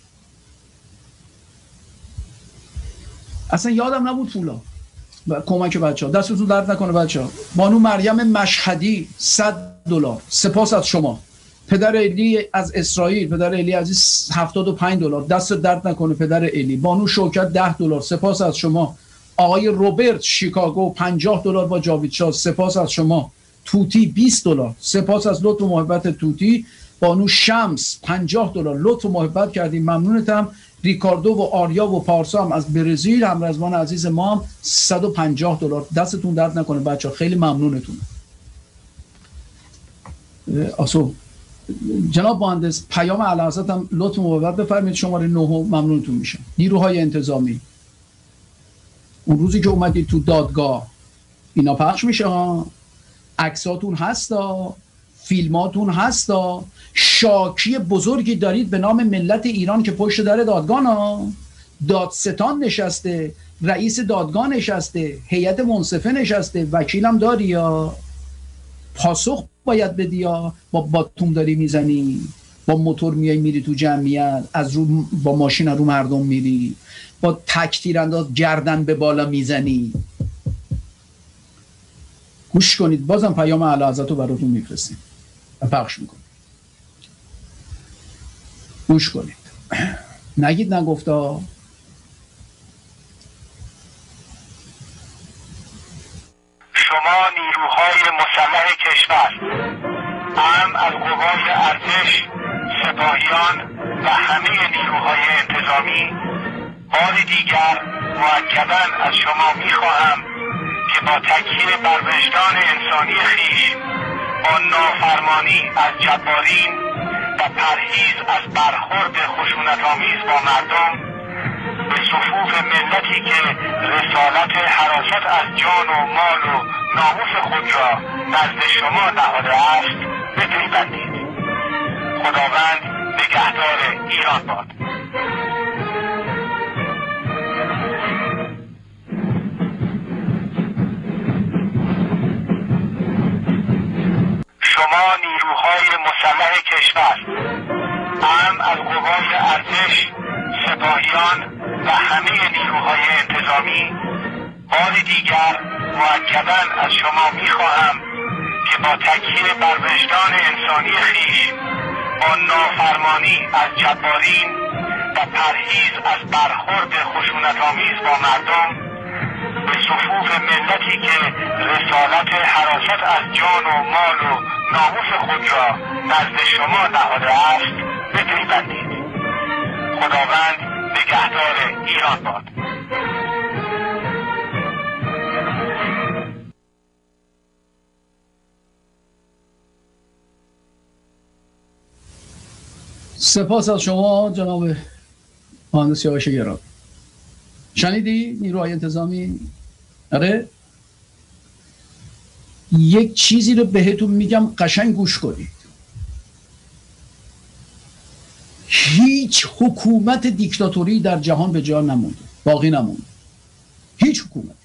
اصلا یادم نبود فولا کمک بچه ها. دستتون درد نکنه بچه ها. بانو مریم مشهدی صد دلار. سپاس از شما. پدر الی از اسرائیل، پدر الی عزیز هفتاد و پنج دلار. دست درد نکنه پدر الی. بانو شوکت ده دلار. سپاس از شما. آقای روبرت شیکاگو پنجاه دلار با جاوید شاه. سپاس از شما. توتی بیست دلار. سپاس از لطف و محبت توتی. بانو شمس پنجاه دلار. لطف و محبت کردیم، ممنونتم. ریکاردو و آریا و پارسا هم از برزیل، همرزبان عزیز ما هم صد و پنجاه دلار. دستتون درد نکنه بچه ها، خیلی ممنونتون. آسو جناب مهندس پیام اعلیحضرت هم لطف و محبت بفرمایید شماره نه ممنونتون میشم. نیروهای انتظامی اون روزی که اومدید تو دادگاه اینا پخش میشه ها، عکساتون هستا، فیلماتون هستا، شاکی بزرگی دارید به نام ملت ایران که پشت در دادگاه ها، دادستان نشسته، رئیس دادگاه نشسته، هیئت منصفه نشسته، وکیلم داری یا پاسخ باید بدی یا با باتوم داری میزنی، با موتور میای میری تو جمعیت، از رو با ماشین رو مردم میری، با تک تیرانداز گردن به بالا میزنی. گوش کنید، بازم پیام اعلیحضرت رو براتون میفرستیم و پخش میکنیم. گوش کنید، نگید نگفتا. شما نیروهای مسلح کشور، هم از قوای ارتش، سپاهیان و همه نیروهای انتظامی، بار دیگر مؤکداً از شما میخواهم که با تکیه بر وجدان انسانی خویش، با نافرمانی از جبارین و پرهیز از برخورد خشونت‌آمیز با مردم، به صفوف ملتی که رسالت حراست از جان و مال و ناموس خود را نزد شما نهاده است بپیوندید. خداوند نگهدار ایران باد. شما نیروهای مسلح کشور، هم از قوای ارتش، سپاهیان و همه نیروهای انتظامی، بار دیگر مؤکداً از شما میخواهم که با تکیه بر وجدان انسانی خویش، با نافرمانی از جبارین و پرهیز از برخورد خشونت‌آمیز با مردم، به صفوف ملتی که رسالت حراست از جان و مال و ناموس خود را نزد شما نهاده است بپیوندید. خداوند نگهدار ایران باد. سپاس از شما جناب مهندس سیاوش گرامی. شنیدی نیروهای انتظامی؟ آره، یک چیزی رو بهتون میگم قشنگ گوش کنید. هیچ حکومت دیکتاتوری در جهان به جا نمونده، باقی نمونده. هیچ حکومت،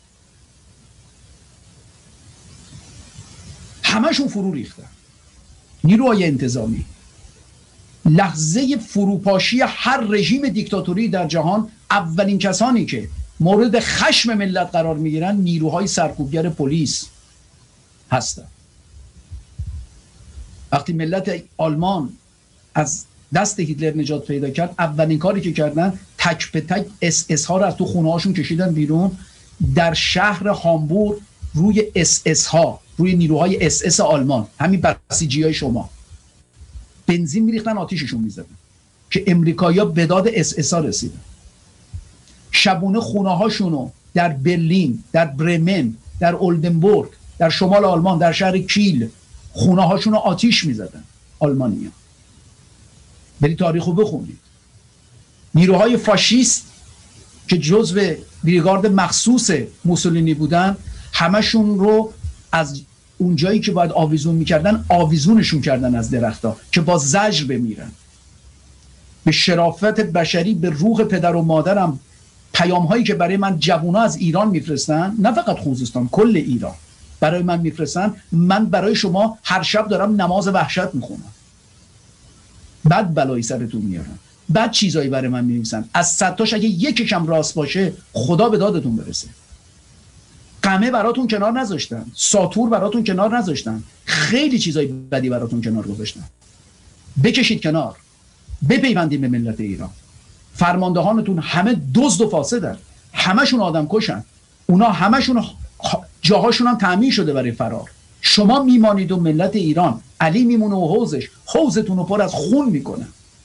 همشون فرو ریختن. نیروهای انتظامی لحظه فروپاشی هر رژیم دیکتاتوری در جهان، اولین کسانی که مورد خشم ملت قرار میگیرن نیروهای سرکوبگر پلیس هستن. وقتی ملت آلمان از دست هیتلر نجات پیدا کرد، اولین کاری که کردن تک به تک اس اس ها رو از تو خونه هاشون کشیدن بیرون. در شهر هامبورگ روی اس اس ها، روی نیروهای اس اس آلمان، همین بسیجی های شما، بنزین میریختن، آتیششون میزدن که امریکایی‌ها به داد اس اس ها رسیدن. شبونه خونه هاشونو در برلین، در برمن، در اولدنبورگ، در شمال آلمان، در شهر کیل خونه هاشونو آتیش میزدن آلمانی‌ها. برید تاریخو بخونید. نیروهای فاشیست که جزو بریگارد مخصوص موسولینی بودن، همشون رو از اون جایی که باید آویزون میکردن آویزونشون کردن از درختها که با زجر بمیرن. به شرافت بشری، به روح پدر و مادرم پیام هایی که برای من جوونا از ایران میفرستن، نه فقط خوزستان، کل ایران برای من میفرستن، من برای شما هر شب دارم نماز وحشت میخونم. بعد بلایی سرتون میارن، بعد چیزایی برای من می‌نویسن. از صد تاش اگه یکیشم راست باشه خدا به دادتون برسه. قمه براتون کنار نذاشتن، ساتور براتون کنار نذاشتن، خیلی چیزای بدی براتون کنار گذاشتن. بکشید کنار، بپیوندید به ملت ایران. فرماندهانتون همه دزد و فاسدن، همشون آدم کشن، اونا همشون جاهاشون هم تأمین شده برای فرار. شما میمانید و ملت ایران، علی میمونه و حوزش، حوزتون رو پر از خون میکنن.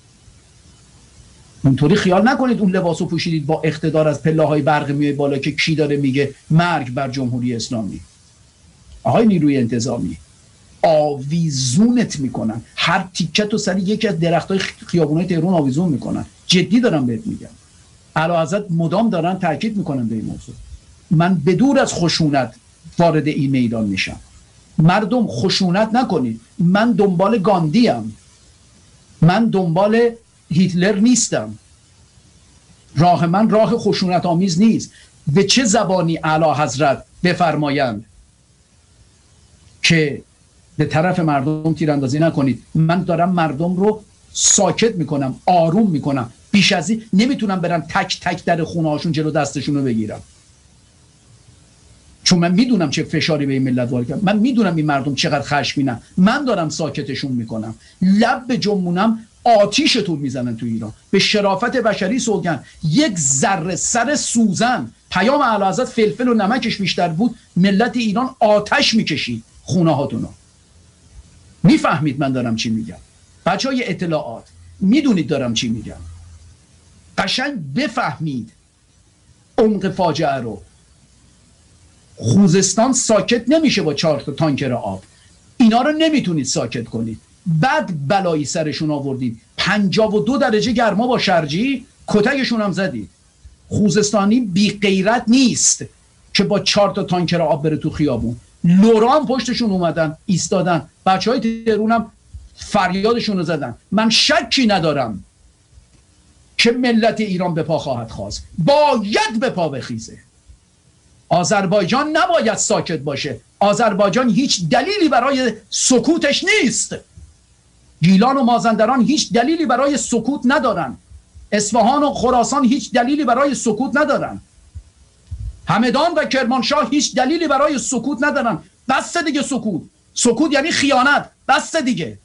اونطوری خیال نکنید اون لباسو پوشیدید با اقتدار از پله‌های برق میای بالا که کی داره میگه مرگ بر جمهوری اسلامی. آقای نیروی انتظامی، آویزونت میکنن، هر تیکت و سری یکی از درختای خیابونای تهران آویزون میکنن. جدی دارم بهت میگم. اعلیحضرت مدام دارن تاکید میکنن به این موضوع. من بدور از خشونت وارد این میدان میشم. مردم خشونت نکنید. من دنبال گاندی ام، من دنبال هیتلر نیستم. راه من راه خشونت آمیز نیست. به چه زبانی اعلی حضرت بفرمایند که به طرف مردم تیراندازی نکنید، من دارم مردم رو ساکت میکنم، آروم میکنم. بیش از این نمیتونم برم تک تک در خونه هاشون جلو دستشون رو بگیرم، چون من میدونم چه فشاری به این ملت وارد کردم. من میدونم این مردم چقدر خشمگینن. من دارم ساکتشون میکنم. لب به جنبونم آتیشتون میزنن تو ایران. به شرافت بشری سوگن، یک ذره سر سوزن، پیام اعلیحضرت فلفل و نمکش بیشتر بود، ملت ایران آتش میکشید خونه هاتونو. میفهمید من دارم چی میگم؟ بچه های اطلاعات میدونید دارم چی میگم. قشنگ بفهمید عمق فاجعه رو. خوزستان ساکت نمیشه با چهار تا تانکر آب. اینا رو نمیتونید ساکت کنید. بعد بلایی سرشون آوردید. پنجاه و دو درجه گرما با شرجی کتکشون هم زدید. خوزستانی بی غیرت نیست که با چهار تا تانکر آب بره تو خیابون. لوران پشتشون اومدن ایستادن، بچه های تهرون هم فریادشون رو زدن. من شکی ندارم که ملت ایران به پا خواهد خواست. باید به پا بخیزه. آذربایجان نباید ساکت باشه. آذربایجان هیچ دلیلی برای سکوتش نیست. گیلان و مازندران هیچ دلیلی برای سکوت ندارن. اصفهان و خراسان هیچ دلیلی برای سکوت ندارن. همدان و کرمانشاه هیچ دلیلی برای سکوت ندارن. بس دیگه سکوت. سکوت یعنی خیانت. بس دیگه.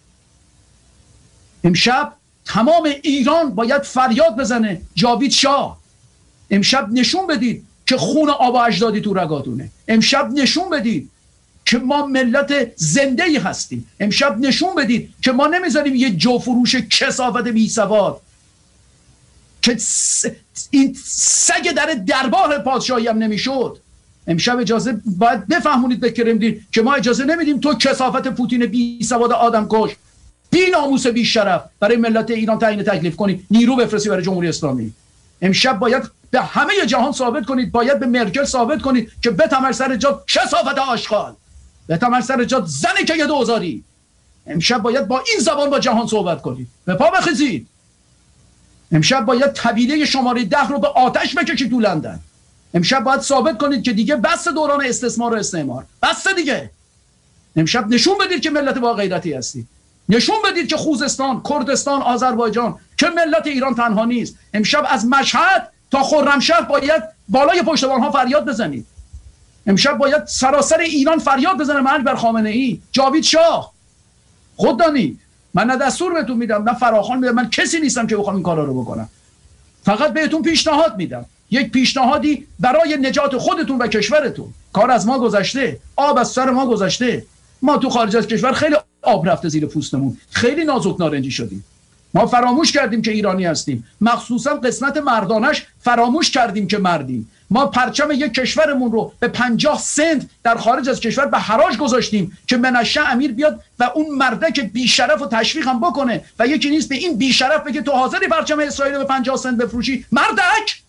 امشب تمام ایران باید فریاد بزنه جاوید شاه. امشب نشون بدید که خون آب و اجدادی تو رگاتونه. امشب نشون بدید که ما ملت زنده ای هستیم. امشب نشون بدید که ما نمیذاریم یه جوفروش کثافت بی سواد که این سگ در دربار پادشاهی هم نمیشد. امشب اجازه باید بفهمونید به کرملین که ما اجازه نمیدیم تو کثافت پوتین بی سواد آدم کش، بی ناموس بی شرف برای ملت ایران تعیین تکلیف کنید، نیرو بفرستی برای جمهوری اسلامی. امشب باید به همه جهان ثابت کنید، باید به مرکل ثابت کنید که بتمر سر جات کثافت آشغال، بتمر سر جات زنی که یه دوزاری. امشب باید با این زبان با جهان صحبت کنید. به پا بخیزید. امشب باید طویله شماره ده رو به آتش بکشید تو لندن. امشب باید ثابت کنید که دیگه بس دوران استثمار و استعمار، بس دیگه. امشب نشون بدید که ملت با غیرتی هستید. نشون بدید که خوزستان، کردستان، آذربایجان که ملت ایران تنها نیست. امشب از مشهد تا خرمشهر باید بالای پشتوانها فریاد بزنید. امشب باید سراسر ایران فریاد بزنه مرگ بر خامنه ای. جاوید شاه، خود دانید من نه دستور بهتون میدم نه فراخوان میدم، من کسی نیستم که بخوام این کارا رو بکنم. فقط بهتون پیشنهاد میدم، یک پیشنهادی برای نجات خودتون و کشورتون. کار از ما گذشته، آب از سر ما گذشته. ما تو خارج از کشور خیلی آب رفته زیر پوستمون، خیلی نازک نارنجی شدیم. ما فراموش کردیم که ایرانی هستیم، مخصوصا قسمت مردانش فراموش کردیم که مردیم. ما پرچم یک کشورمون رو به پنجاه سنت در خارج از کشور به حراج گذاشتیم که منشه امیر بیاد و اون مردک بیشرف رو تشویق هم بکنه و یکی نیست به این بیشرف بگه تو حاضری پرچم اسرائیل به پنجاه سنت بفروشی؟ مردک.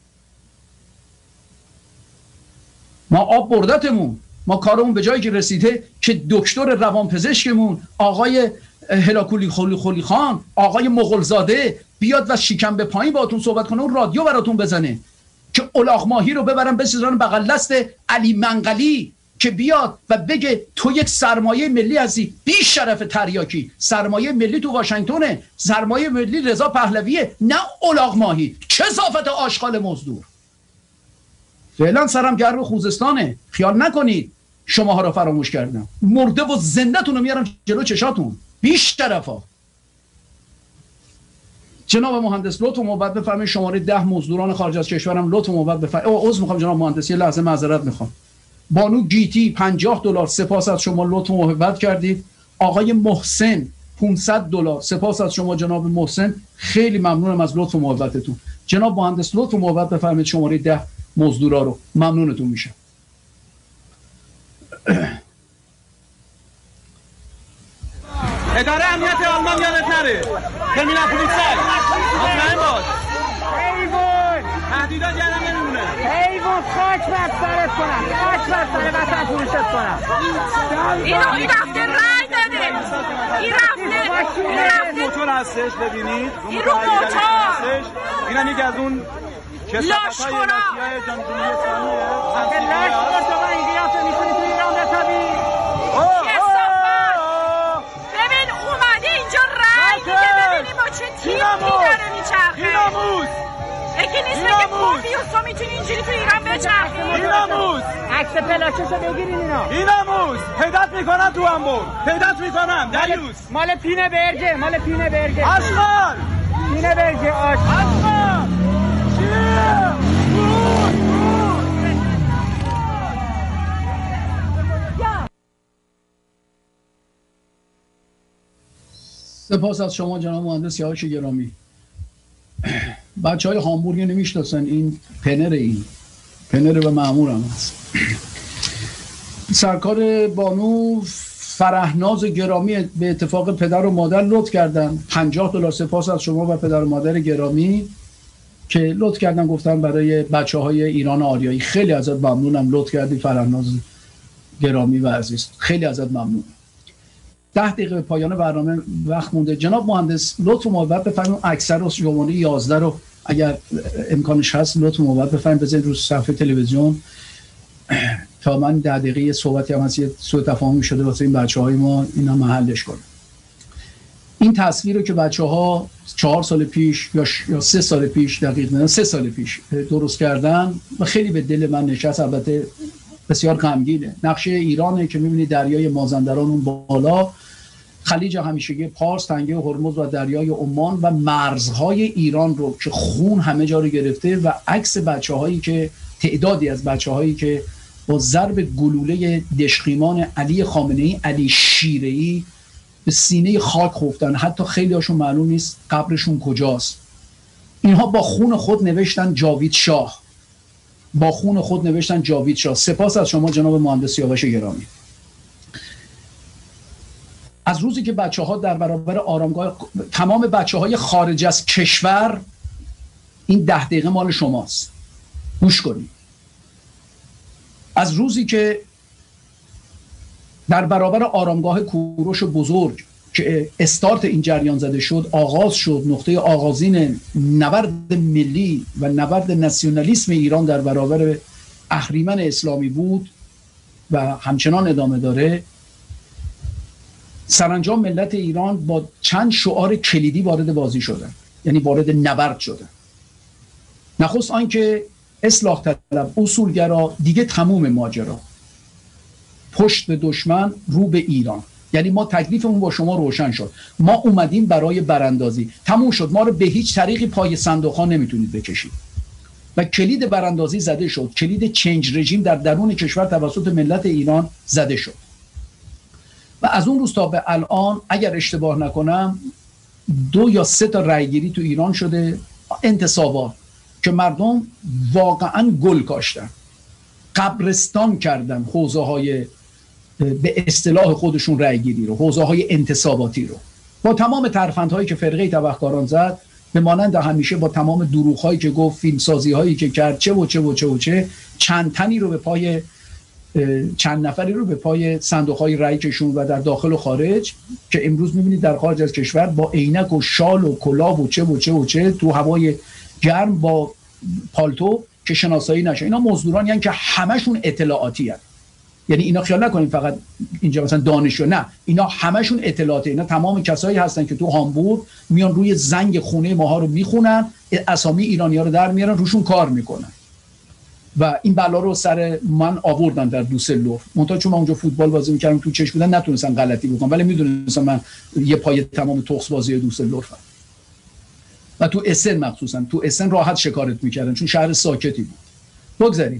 ما آب بردتمون، ما کارمون به جایی که رسیده که دکتر روانپزشکمون آقای هلاکولی خولی خولی خان، آقای مغلزاده بیاد و شکم به پایین باهاتون صحبت کنه، اون رادیو براتون بزنه که الاغ ماهی رو ببرن بسیزن بغل دست علی منقلی که بیاد و بگه تو یک سرمایه ملی هستی. بی شرف تریاکی، سرمایه ملی تو واشنگتنه، سرمایه ملی رضا پهلویه، نه الاغ ماهی. چه صافت آشغال مزدور. فعلا سرم گرم خوزستانه، خیال نکنید شماها رو فراموش کردم. مرده و زنده‌تون رو میارم جلو چشاتون. بیش طرفا. جناب مهندس لطف موبت بفرمایید شماره ده مزدوران خارج از کشورم لطف موبت بفرمایید. او عذر میخوام جناب مهندس، یه لحظه معذرت میخوام. بانو گیتی پنجاه دلار سپاس از شما، لطف محبت کردید. آقای محسن پانصد دلار سپاس از شما جناب محسن، خیلی ممنونم از لطف محبتتون. جناب مهندس لطف موبت بفرمایید شماره ده مزدورا رو، ممنونتون میشم. اداره امنیت آلمان یادت نره. ترمینال پلیسای مطمئن باش. حیوان تهدیدات یادم نمیمونه. حیوان خاک بر سرت کنم، خاک بر سر وطن فروشت کنم. اینو این رفته رای داده، این رفته این رفته موتور هستش ببینید. این رو موتور اینم یکی از اون لاشخورا جان جمهوری اسلامیه. لاش خورد و این قیافه میتونی تو ایران بتابی. ببین اومده اینجا رای میگه، ببینی با چه تیمی داره میچرخه. این ناموس یکی نیست بگه پوفیوس تو میتونی اینجوری تو ایران بچرخی. این ناموس عکس پلاکشو بگیرین اینا. این ناموس پیدات میکنم تو همون پیدات میکنم دریوس. مال پینه برگه، مال پینه برگه. اشغال پینه برگه اشغال. سپاس از شما جناب مهندس سیاوش گرامی. بچه های هامبورگ نمیشناسن، این پنر، این پنر و مأمور هم هست. سرکار بانو فرهناز گرامی به اتفاق پدر و مادر لطف کردن پنجاه دلار. سپاس از شما و پدر و مادر گرامی که لطف کردن گفتن برای بچه های ایران آریایی. خیلی ازت ممنونم، لطف کردی فرهناز گرامی و عزیز، خیلی ازت ممنونم. ده دقیقه پایان برنامه وقت مونده. جناب مهندس لطف و محبت بفرمایید اکثر رو شماره یازده رو اگر امکانش هست لطف و محبت بفرمایید بزنید رو صفحه تلویزیون تا من ده دقیقه صحبتی هم هست، یه سوء تفاهمی شده واسه این بچه‌های ما، اینا محلش کنه. این تصویر رو که بچه‌ها چهار سال پیش یا ش... یا سه سال پیش، دقیق نه سه سال پیش درست کردن و خیلی به دل من نشست. البته بسیار غمگینه. نقشه ایرانه که می‌بینید دریای مازندران اون بالا، خلیج همیشگی پارس، تنگه هرمز و دریای عمان و مرزهای ایران رو که خون همه جا رو گرفته و عکس بچه‌هایی که تعدادی از بچه‌هایی که با ضرب گلوله دشقیمان علی خامنه‌ای، علی شیره‌ای به سینه خاک خفتن. حتی خیلی هاشون معلوم نیست قبرشون کجاست. اینها با خون خود نوشتن جاوید شاه، با خون خود نوشتن جاوید شاه. سپاس از شما جناب مهندس سیاوش گرامی. از روزی که بچه ها در برابر آرامگاه، تمام بچه های خارج از کشور، این ده دقیقه مال شماست، گوش کنید. از روزی که در برابر آرامگاه کوروش بزرگ که استارت این جریان زده شد، آغاز شد، نقطه آغازین نبرد ملی و نبرد ناسیونالیسم ایران در برابر اهریمن اسلامی بود و همچنان ادامه داره. سرانجام ملت ایران با چند شعار کلیدی وارد بازی شدن، یعنی وارد نبرد شدن. نخست آنکه اصلاح طلب، اصولگرا، دیگه تموم ماجرا، پشت به دشمن، رو به ایران. یعنی ما تکلیفمون با شما روشن شد، ما اومدیم برای براندازی، تموم شد، ما رو به هیچ طریقی پای صندوق ها نمیتونید بکشید. و کلید براندازی زده شد، کلید چنج رژیم در درون کشور توسط ملت ایران زده شد. و از اون روز تا به الان اگر اشتباه نکنم دو یا سه تا رأیگیری تو ایران شده، انتصابات، که مردم واقعا گل کاشتن، قبرستان کردن حوزه های به اصطلاح خودشون رأیگیری رو، حوزه های انتصاباتی رو، با تمام ترفندهایی که فرقه تبهکاران زد، به مانند همیشه با تمام دروغ‌هایی که گفت، فیلمسازی هایی که کرد، چه و چه و چه و چه، چند تنی رو به پای چند نفری رو به پای صندوق‌های رأی کشون و در داخل و خارج، که امروز می‌بینید در خارج از کشور با عینک و شال و کلاه و چه و چه و چه تو هوای گرم با پالتو که شناسایی نشه. اینا مزدورانی هستند که همشون اطلاعاتی هستند. یعنی اینا خیال نکنید فقط اینجا مثلا دانشجو، نه، اینا همشون اطلاعاتی. اینا تمام کسایی هستن که تو هامبورگ میان روی زنگ خونه ماها رو میخونن، اسامی ایرانی‌ها رو در میارن، روشون کار میکنن. و این بلا رو سر من آوردن در دوسلدورف. منتها چون من اونجا فوتبال بازی میکردم تو چش بودن نتونستم غلطی بکنم، ولی میدونستم من یه پای تمام تخس بازی دوسلدورفم. و تو اسن مخصوصا تو اسن راحت شکارت میکردن چون شهر ساکتی بود. بگذاریم.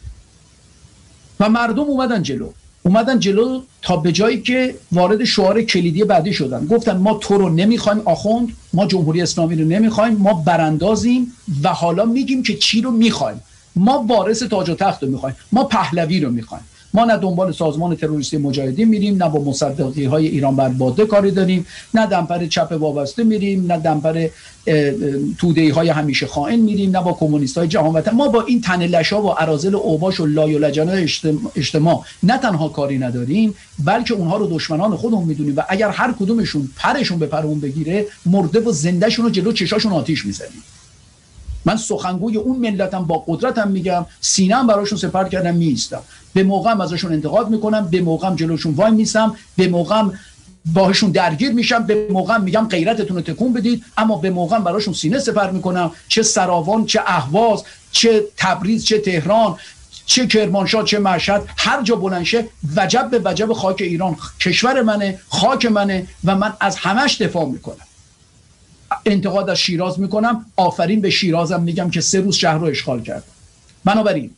و مردم اومدن جلو اومدن جلو تا به جایی که وارد شعار کلیدی بعدی شدن. گفتن ما تو رو نمیخوایم آخوند، ما جمهوری اسلامی رو نمیخوایم، ما براندازیم و حالا میگیم که چی رو میخوایم. ما وارث تاج و تخت رو میخوایم، ما پهلوی رو میخوایم، ما نه دنبال سازمان تروریستی مجاهدین میریم، نه با مصدقی های ایران بر باده کاری داریم، نه دمپر چپ وابسته میریم، نه دمپر توده‌ای های همیشه خائن میریم، نه با کمونیست های جهان وطن. ما با این تن لشا و اراذل و اوباش و لای و لجنای اجتماع نه تنها کاری نداریم، بلکه اونها رو دشمنان خودمون میدونیم و اگر هر کدومشون پرشون به پرمون بگیره، مرده و زندهشون رو جلو چشاشون آتیش میزنیم. من سخنگوی اون ملتم، با قدرتم میگم، سینه‌ام براشون سپر کردم، میایستم، به موقعم ازشون انتقاد میکنم، به موقعم جلوشون وای میسم، به موقعم باهاشون درگیر میشم، به موقعم میگم غیرتتون رو تکون بدید، اما به موقعم براشون سینه سپر میکنم، چه سراوان، چه اهواز، چه تبریز، چه تهران، چه کرمانشاه، چه مشهد، هر جا بلند شه، وجب به وجب خاک ایران کشور منه، خاک منه و من از همش دفاع میکنم. انتقاد از شیراز میکنم، آفرین به شیرازم میگم که سه روز شهر رو اشغال کرد. بنابراین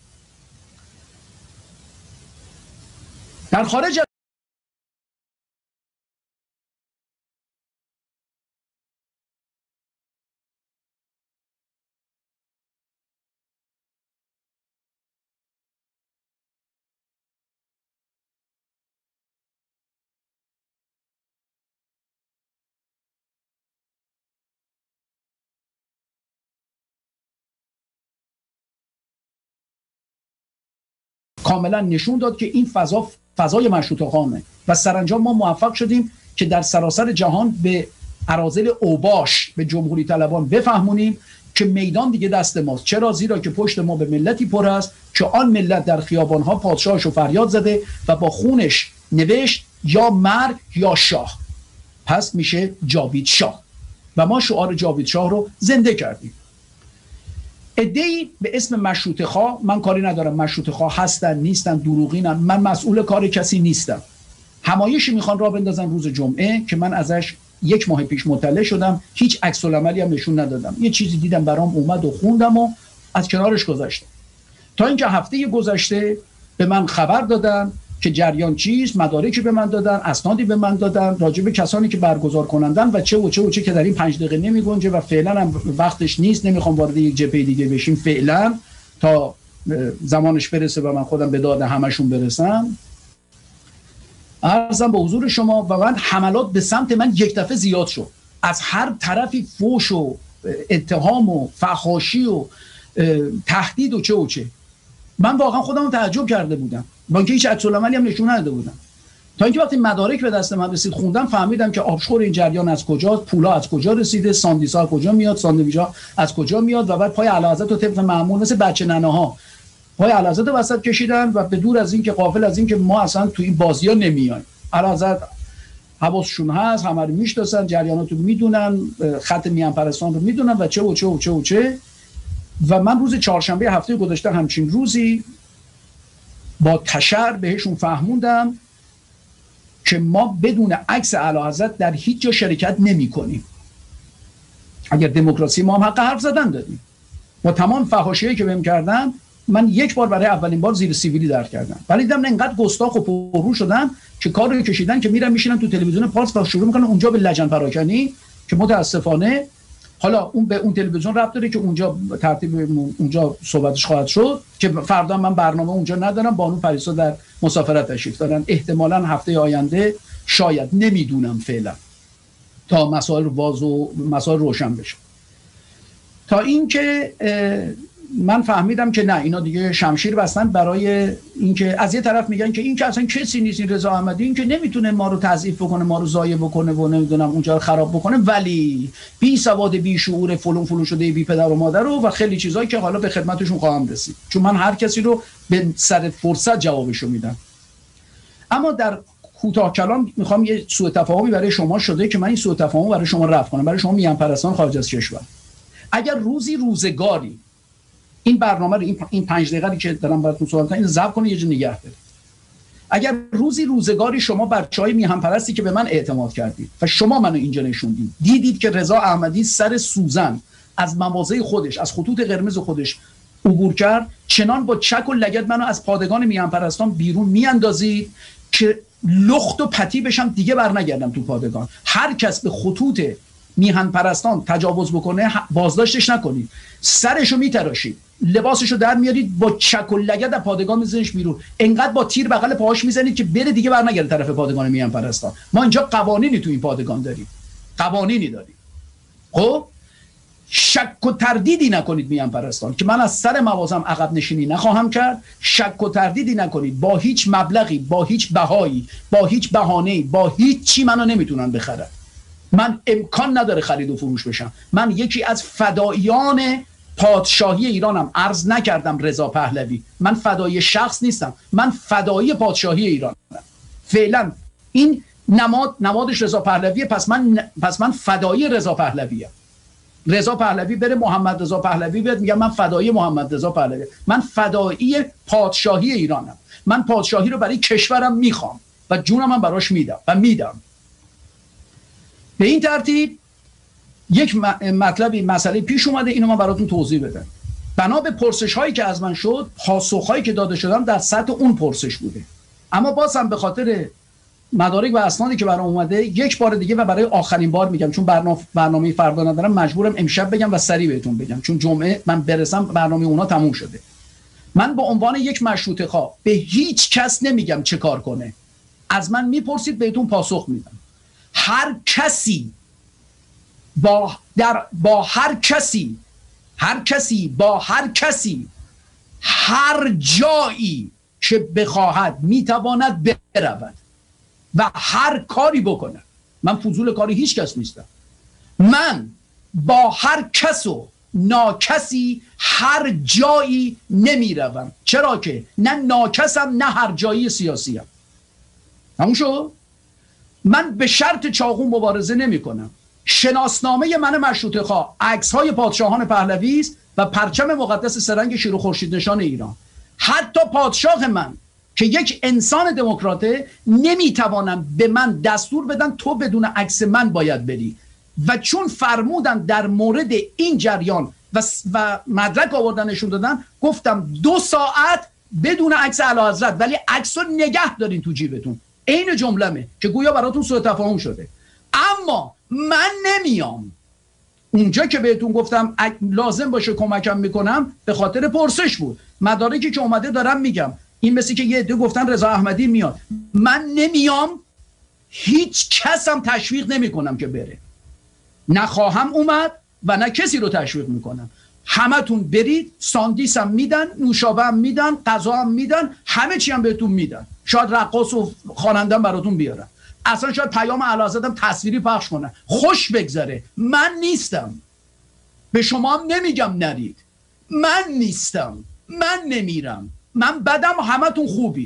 در خارج کاملا نشون داد که این فضا فضای مشروطه خانه و سرانجام ما موفق شدیم که در سراسر جهان به اراذل اوباش، به جمهوری طلبان بفهمونیم که میدان دیگه دست ماست. چرا؟ زیرا که پشت ما به ملتی پر است که آن ملت در خیابانها پادشاهشو فریاد زده و با خونش نوشت یا مرگ یا شاه، پس میشه جاوید شاه و ما شعار جاوید شاه رو زنده کردیم. عده‌ای به اسم مشروطه خواه، من کاری ندارم مشروطه خواه هستن نیستن، دروغینن، من مسئول کار کسی نیستم، همایشی میخوان راه بندازن روز جمعه که من ازش یک ماه پیش مطلع شدم، هیچ عکس العملی هم نشون ندادم، یه چیزی دیدم برام اومد و خوندم و از کنارش گذاشتم. تا اینکه هفته گذشته به من خبر دادن که جریان چیست، مدارکی به من دادن، اسنادی به من دادن راجع به کسانی که برگزار کنندن و چه و چه و چه که در این پنج دقیقه نمیگنجه و فعلا هم وقتش نیست، نمیخوام وارد یک جبهه دیگه بشیم فعلا تا زمانش برسه و من خودم به داد همشون برسم. عرضم به حضور شما و من حملات به سمت من یک دفعه زیاد شد، از هر طرفی فوش و اتهام و فحاشی و تهدید و چه و چه. من واقعا خودم تعجب کرده بودم، با اینکه هیچ عکس العملی هم نشون نداده بودم، تا اینکه وقتی مدارک به دست من رسید خوندم فهمیدم که آبشخور این جریان از کجاست، پولا از کجا رسیده، ساندیسا از کجا میاد، ساندویچا از کجا میاد و بعد پای اعلیحضرت و طبق معمول مثل بچه ننه‌ها پای اعلیحضرت وسط کشیدن و به دور از این که غافل از این که ما اصلا تو این بازی‌ها نمیایم. اعلیحضرت حواسشون هست، همه رو میشناسن، جریانات رو میدونن، خط میان پرستان رو میدونن و چه و چه و چه و چه. و من روز چهارشنبه هفته گذشته همچین روزی با تشر بهشون فهموندم که ما بدون عکس اعلیحضرت در هیچ جا شرکت نمی کنیم. اگر دموکراسی ما هم حق حرف زدن دادیم. با تمام فحاشی‌هایی که بهم کردن، من یک بار برای اولین بار زیر سیویلی در کردم. ولی دیدم انقدر گستاخ و پررو شدن که کار رو کشیدن که میرن میشینن تو تلویزیون پارس و شروع میکنن اونجا به لجن پراکنی که متاسفانه حالا اون به اون تلویزیون ربط داره که اونجا ترتیب اونجا صحبتش خواهد شد که فردا من برنامه اونجا ندارم. بانو پریسا در مسافرت تشریف دارن، احتمالاً هفته آینده، شاید، نمیدونم فعلا، تا مسائل واضح و مسائل روشن بشه. تا اینکه من فهمیدم که نه، اینا دیگه شمشیر بستن برای اینکه از یه طرف میگن که این که اصلا کسی نیست، این رضا احمدی، این که نمیتونه ما رو تضعیف بکنه، ما رو ضایع بکنه و نمیدونم اونجا رو خراب بکنه، ولی بی سواد، بی شعور، فلون فلون شده، بی پدر و مادر رو و خیلی چیزایی که حالا به خدمتشون خواهم رسید، چون من هر کسی رو به سر فرصت جوابشو میدم. اما در کوتاه کلام میخوام یه سوء تفاهمی برای شما شده که من این سوء تفاهم برای شما رفع کنم، برای شما میان پرستان خارج از کشور. اگر روزی روزگاری این برنامه رو، این پنج دقیقه‌ای که دارم براتون صحبت می‌کنم، اینو ضبط کنید، یه جا نگه دارید. اگر روزی روزگاری شما بچهای میهن پرستی که به من اعتماد کردید و شما منو اینجا نشوندید، دیدید که رضا احمدی سر سوزن از مواضع خودش، از خطوط قرمز خودش عبور کرد، چنان با چک و لگد منو از پادگان میهن پرستان بیرون میاندازید که لخت و پتی بشم، دیگه برنگردم تو پادگان. هر کس به خطوط میهن پرستان تجاوز بکنه بازداشتش نکنید، سرشو میتراشید، لباسشو در میارید، با چک و لگد از پادگان میزنیش بیرون، انقدر با تیر بغل پاهاش میزنید که بره دیگه برنگرده طرف پادگان میهن پرستان. ما اینجا قوانینی تو این پادگان داریم، قوانینی داریم. خب شک و تردیدی نکنید میهن پرستان که من از سر موازم عقب نشینی نخواهم کرد. شک و تردیدی نکنید، با هیچ مبلغی، با هیچ بهایی، با هیچ بهانه‌ای، با هیچ چی منو نمیتونن بخرن. من امکان نداره خرید و فروش بشم. من یکی از فداییان پادشاهی ایرانم. عرض نکردم رضا پهلوی، من فدایی شخص نیستم، من فدایی پادشاهی ایرانم. فعلا این نماد نمادش رضا پهلویه، پس من پس من فدایی رضا پهلویم. رضا پهلوی بره محمد رضا پهلوی بیاد، میگم من فدایی محمد رضا پهلوی. من فدایی پادشاهی ایرانم. من پادشاهی رو برای کشورم میخوام و جونم هم براش میدم و میدم. به این ترتیب یک مطلبی مسئله پیش اومده، اینو من براتون توضیح بدم. بنا به پرسش هایی که از من شد، پاسخ هایی که داده شدم در سطح اون پرسش بوده، اما بازم به خاطر مدارک و اسنادی که برام اومده یک بار دیگه و برای آخرین بار میگم، چون برنامه برنامه فردا ندارم، مجبورم امشب بگم و سریع بهتون بگم، چون جمعه من برسم برنامه اونا تموم شده. من به عنوان یک مشروطه خواه به هیچ کس نمیگم چه کار کنه. از من میپرسید بهتون پاسخ میدم. هر کسی با در با هر کسی هر کسی با هر کسی هر جایی که بخواهد میتواند برود و هر کاری بکنه. من فضول کاری هیچ کس نیستم. من با هر کس و ناکسی هر جایی نمیروم. چرا که نه ناکسم نه هر جایی سیاسیم. همون شو. من به شرط چاقو مبارزه نمی کنم. شناسنامه من مشروطه خواه عکس های پادشاهان پهلوی است و پرچم مقدس سرنگ شیر و خورشید نشان ایران. حتی پادشاه من که یک انسان دموکراته نمیتوانم به من دستور بدن تو بدون عکس من باید بری، و چون فرمودن در مورد این جریان و, و مدرک آوردن نشون دادن، گفتم دو ساعت بدون عکس اعلیحضرت، ولی عکس رو نگه دارین تو جیبتون. این جمله‌مه که گویا براتون سوء تفاهم شده. اما من نمیام اونجا که بهتون گفتم لازم باشه کمکم میکنم، به خاطر پرسش بود. مدارکی که اومده دارم میگم. این مثل که یه عده گفتن رضا احمدی میاد، من نمیام. هیچ کسم تشویق نمیکنم که بره، نخواهم اومد و نه کسی رو تشویق میکنم. همتون برید، ساندیس هم میدن، نوشابه هم میدن، غذا هم میدن، همه چی هم بهتون میدن. شاید رقاص و خواننده براتون بیارن، اصلا شاید پیام اعلیحضرت هم تصویری پخش کنن، خوش بگذره. من نیستم. به شما هم نمیگم نرید. من نیستم. من نمیرم. من بدم، همتون خوبید.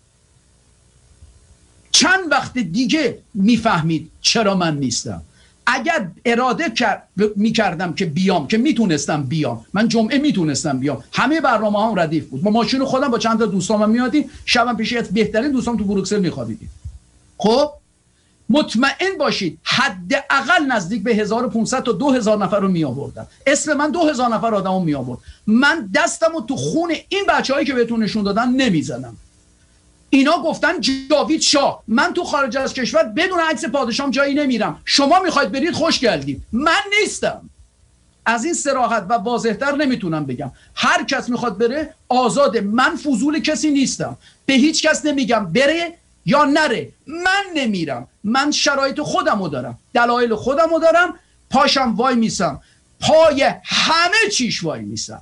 چند وقت دیگه میفهمید چرا من نیستم. اگر اراده میکردم که بیام، که میتونستم بیام، من جمعه میتونستم بیام، همه برنامه هم ردیف بود. با ماشین خودم با چند تا دوستام میادیم، شبم پیش از بهترین دوستام تو بروکسل میخوابیدیم. خب مطمئن باشید حداقل نزدیک به هزار و پانصد تا دو هزار نفر رو می آوردن. اسم من دو هزار نفر آدمو می آورد. من دستمو تو خون این بچه‌هایی که بهتون نشون دادن نمیزنم. اینا گفتن جاوید شاه. من تو خارج از کشور بدون عکس پادشاهم جایی نمیرم. شما میخواید برید خوش گردید. من نیستم. از این صراحت و واضح‌تر نمیتونم بگم. هر کس میخواد بره آزاده. من فضول کسی نیستم. به هیچ کس نمیگم بره یا نره. من نمیرم. من شرایط خودمو دارم، دلایل خودمو دارم. پاشم وای میسم، پای همه چیش وای میسم.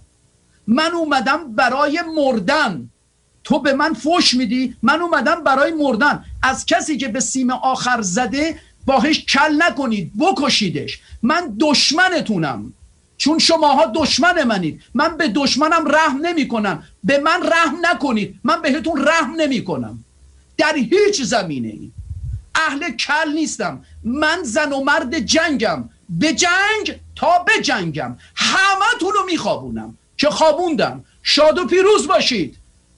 من اومدم برای مردن. تو به من فوش میدی، من اومدم برای مردن. از کسی که به سیم آخر زده باهش کل نکنید، بکشیدش. من دشمنتونم، چون شماها دشمن منید. من به دشمنم رحم نمی کنم. به من رحم نکنید، من بهتون رحم نمی کنم. در هیچ زمینه ای اهل کل نیستم. من زن و مرد جنگم، به جنگ تا به جنگم. همه تون رو میخوابونم که خوابوندم. شاد و پیروز باشید.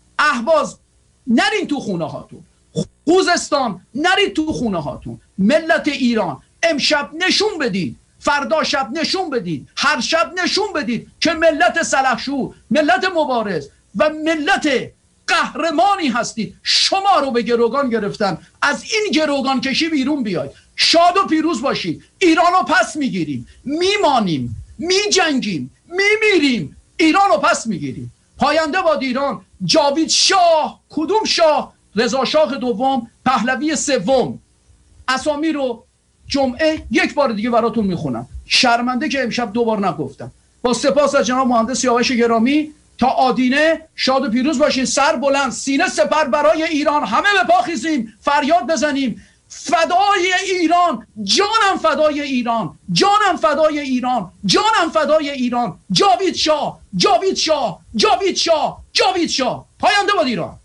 اهواز نرین تو خونه هاتون، خوزستان نرید تو خونه هاتون. ملت ایران امشب نشون بدید، فردا شب نشون بدید، هر شب نشون بدید که ملت سلحشور، ملت مبارز و ملت قهرمانی هستید. شما رو به گروگان گرفتن، از این گروگان کشی بیرون بیاید. شاد و پیروز باشید. ایران رو پس میگیریم، میمانیم، میجنگیم، میمیریم، ایران رو پس میگیریم. پاینده باد ایران. جاوید شاه. کدوم شاه؟ رضا شاه دوم، پهلوی سوم. اسامی رو جمعه یک بار دیگه براتون میخونم. شرمنده که امشب دوبار نگفتم. با سپاس از جناب مهندس سیاوش گرامی. تا آدینه شاد و پیروز باشین. سر بلند، سینه سپر برای ایران. همه به پا خیزیم، فریاد بزنیم فدای ایران، جانم فدای ایران، جانم فدای ایران، جانم فدای ایران. جاوید شاه، جاوید شاه، جاوید شاه، جاوید شاه. پاینده باد ایران.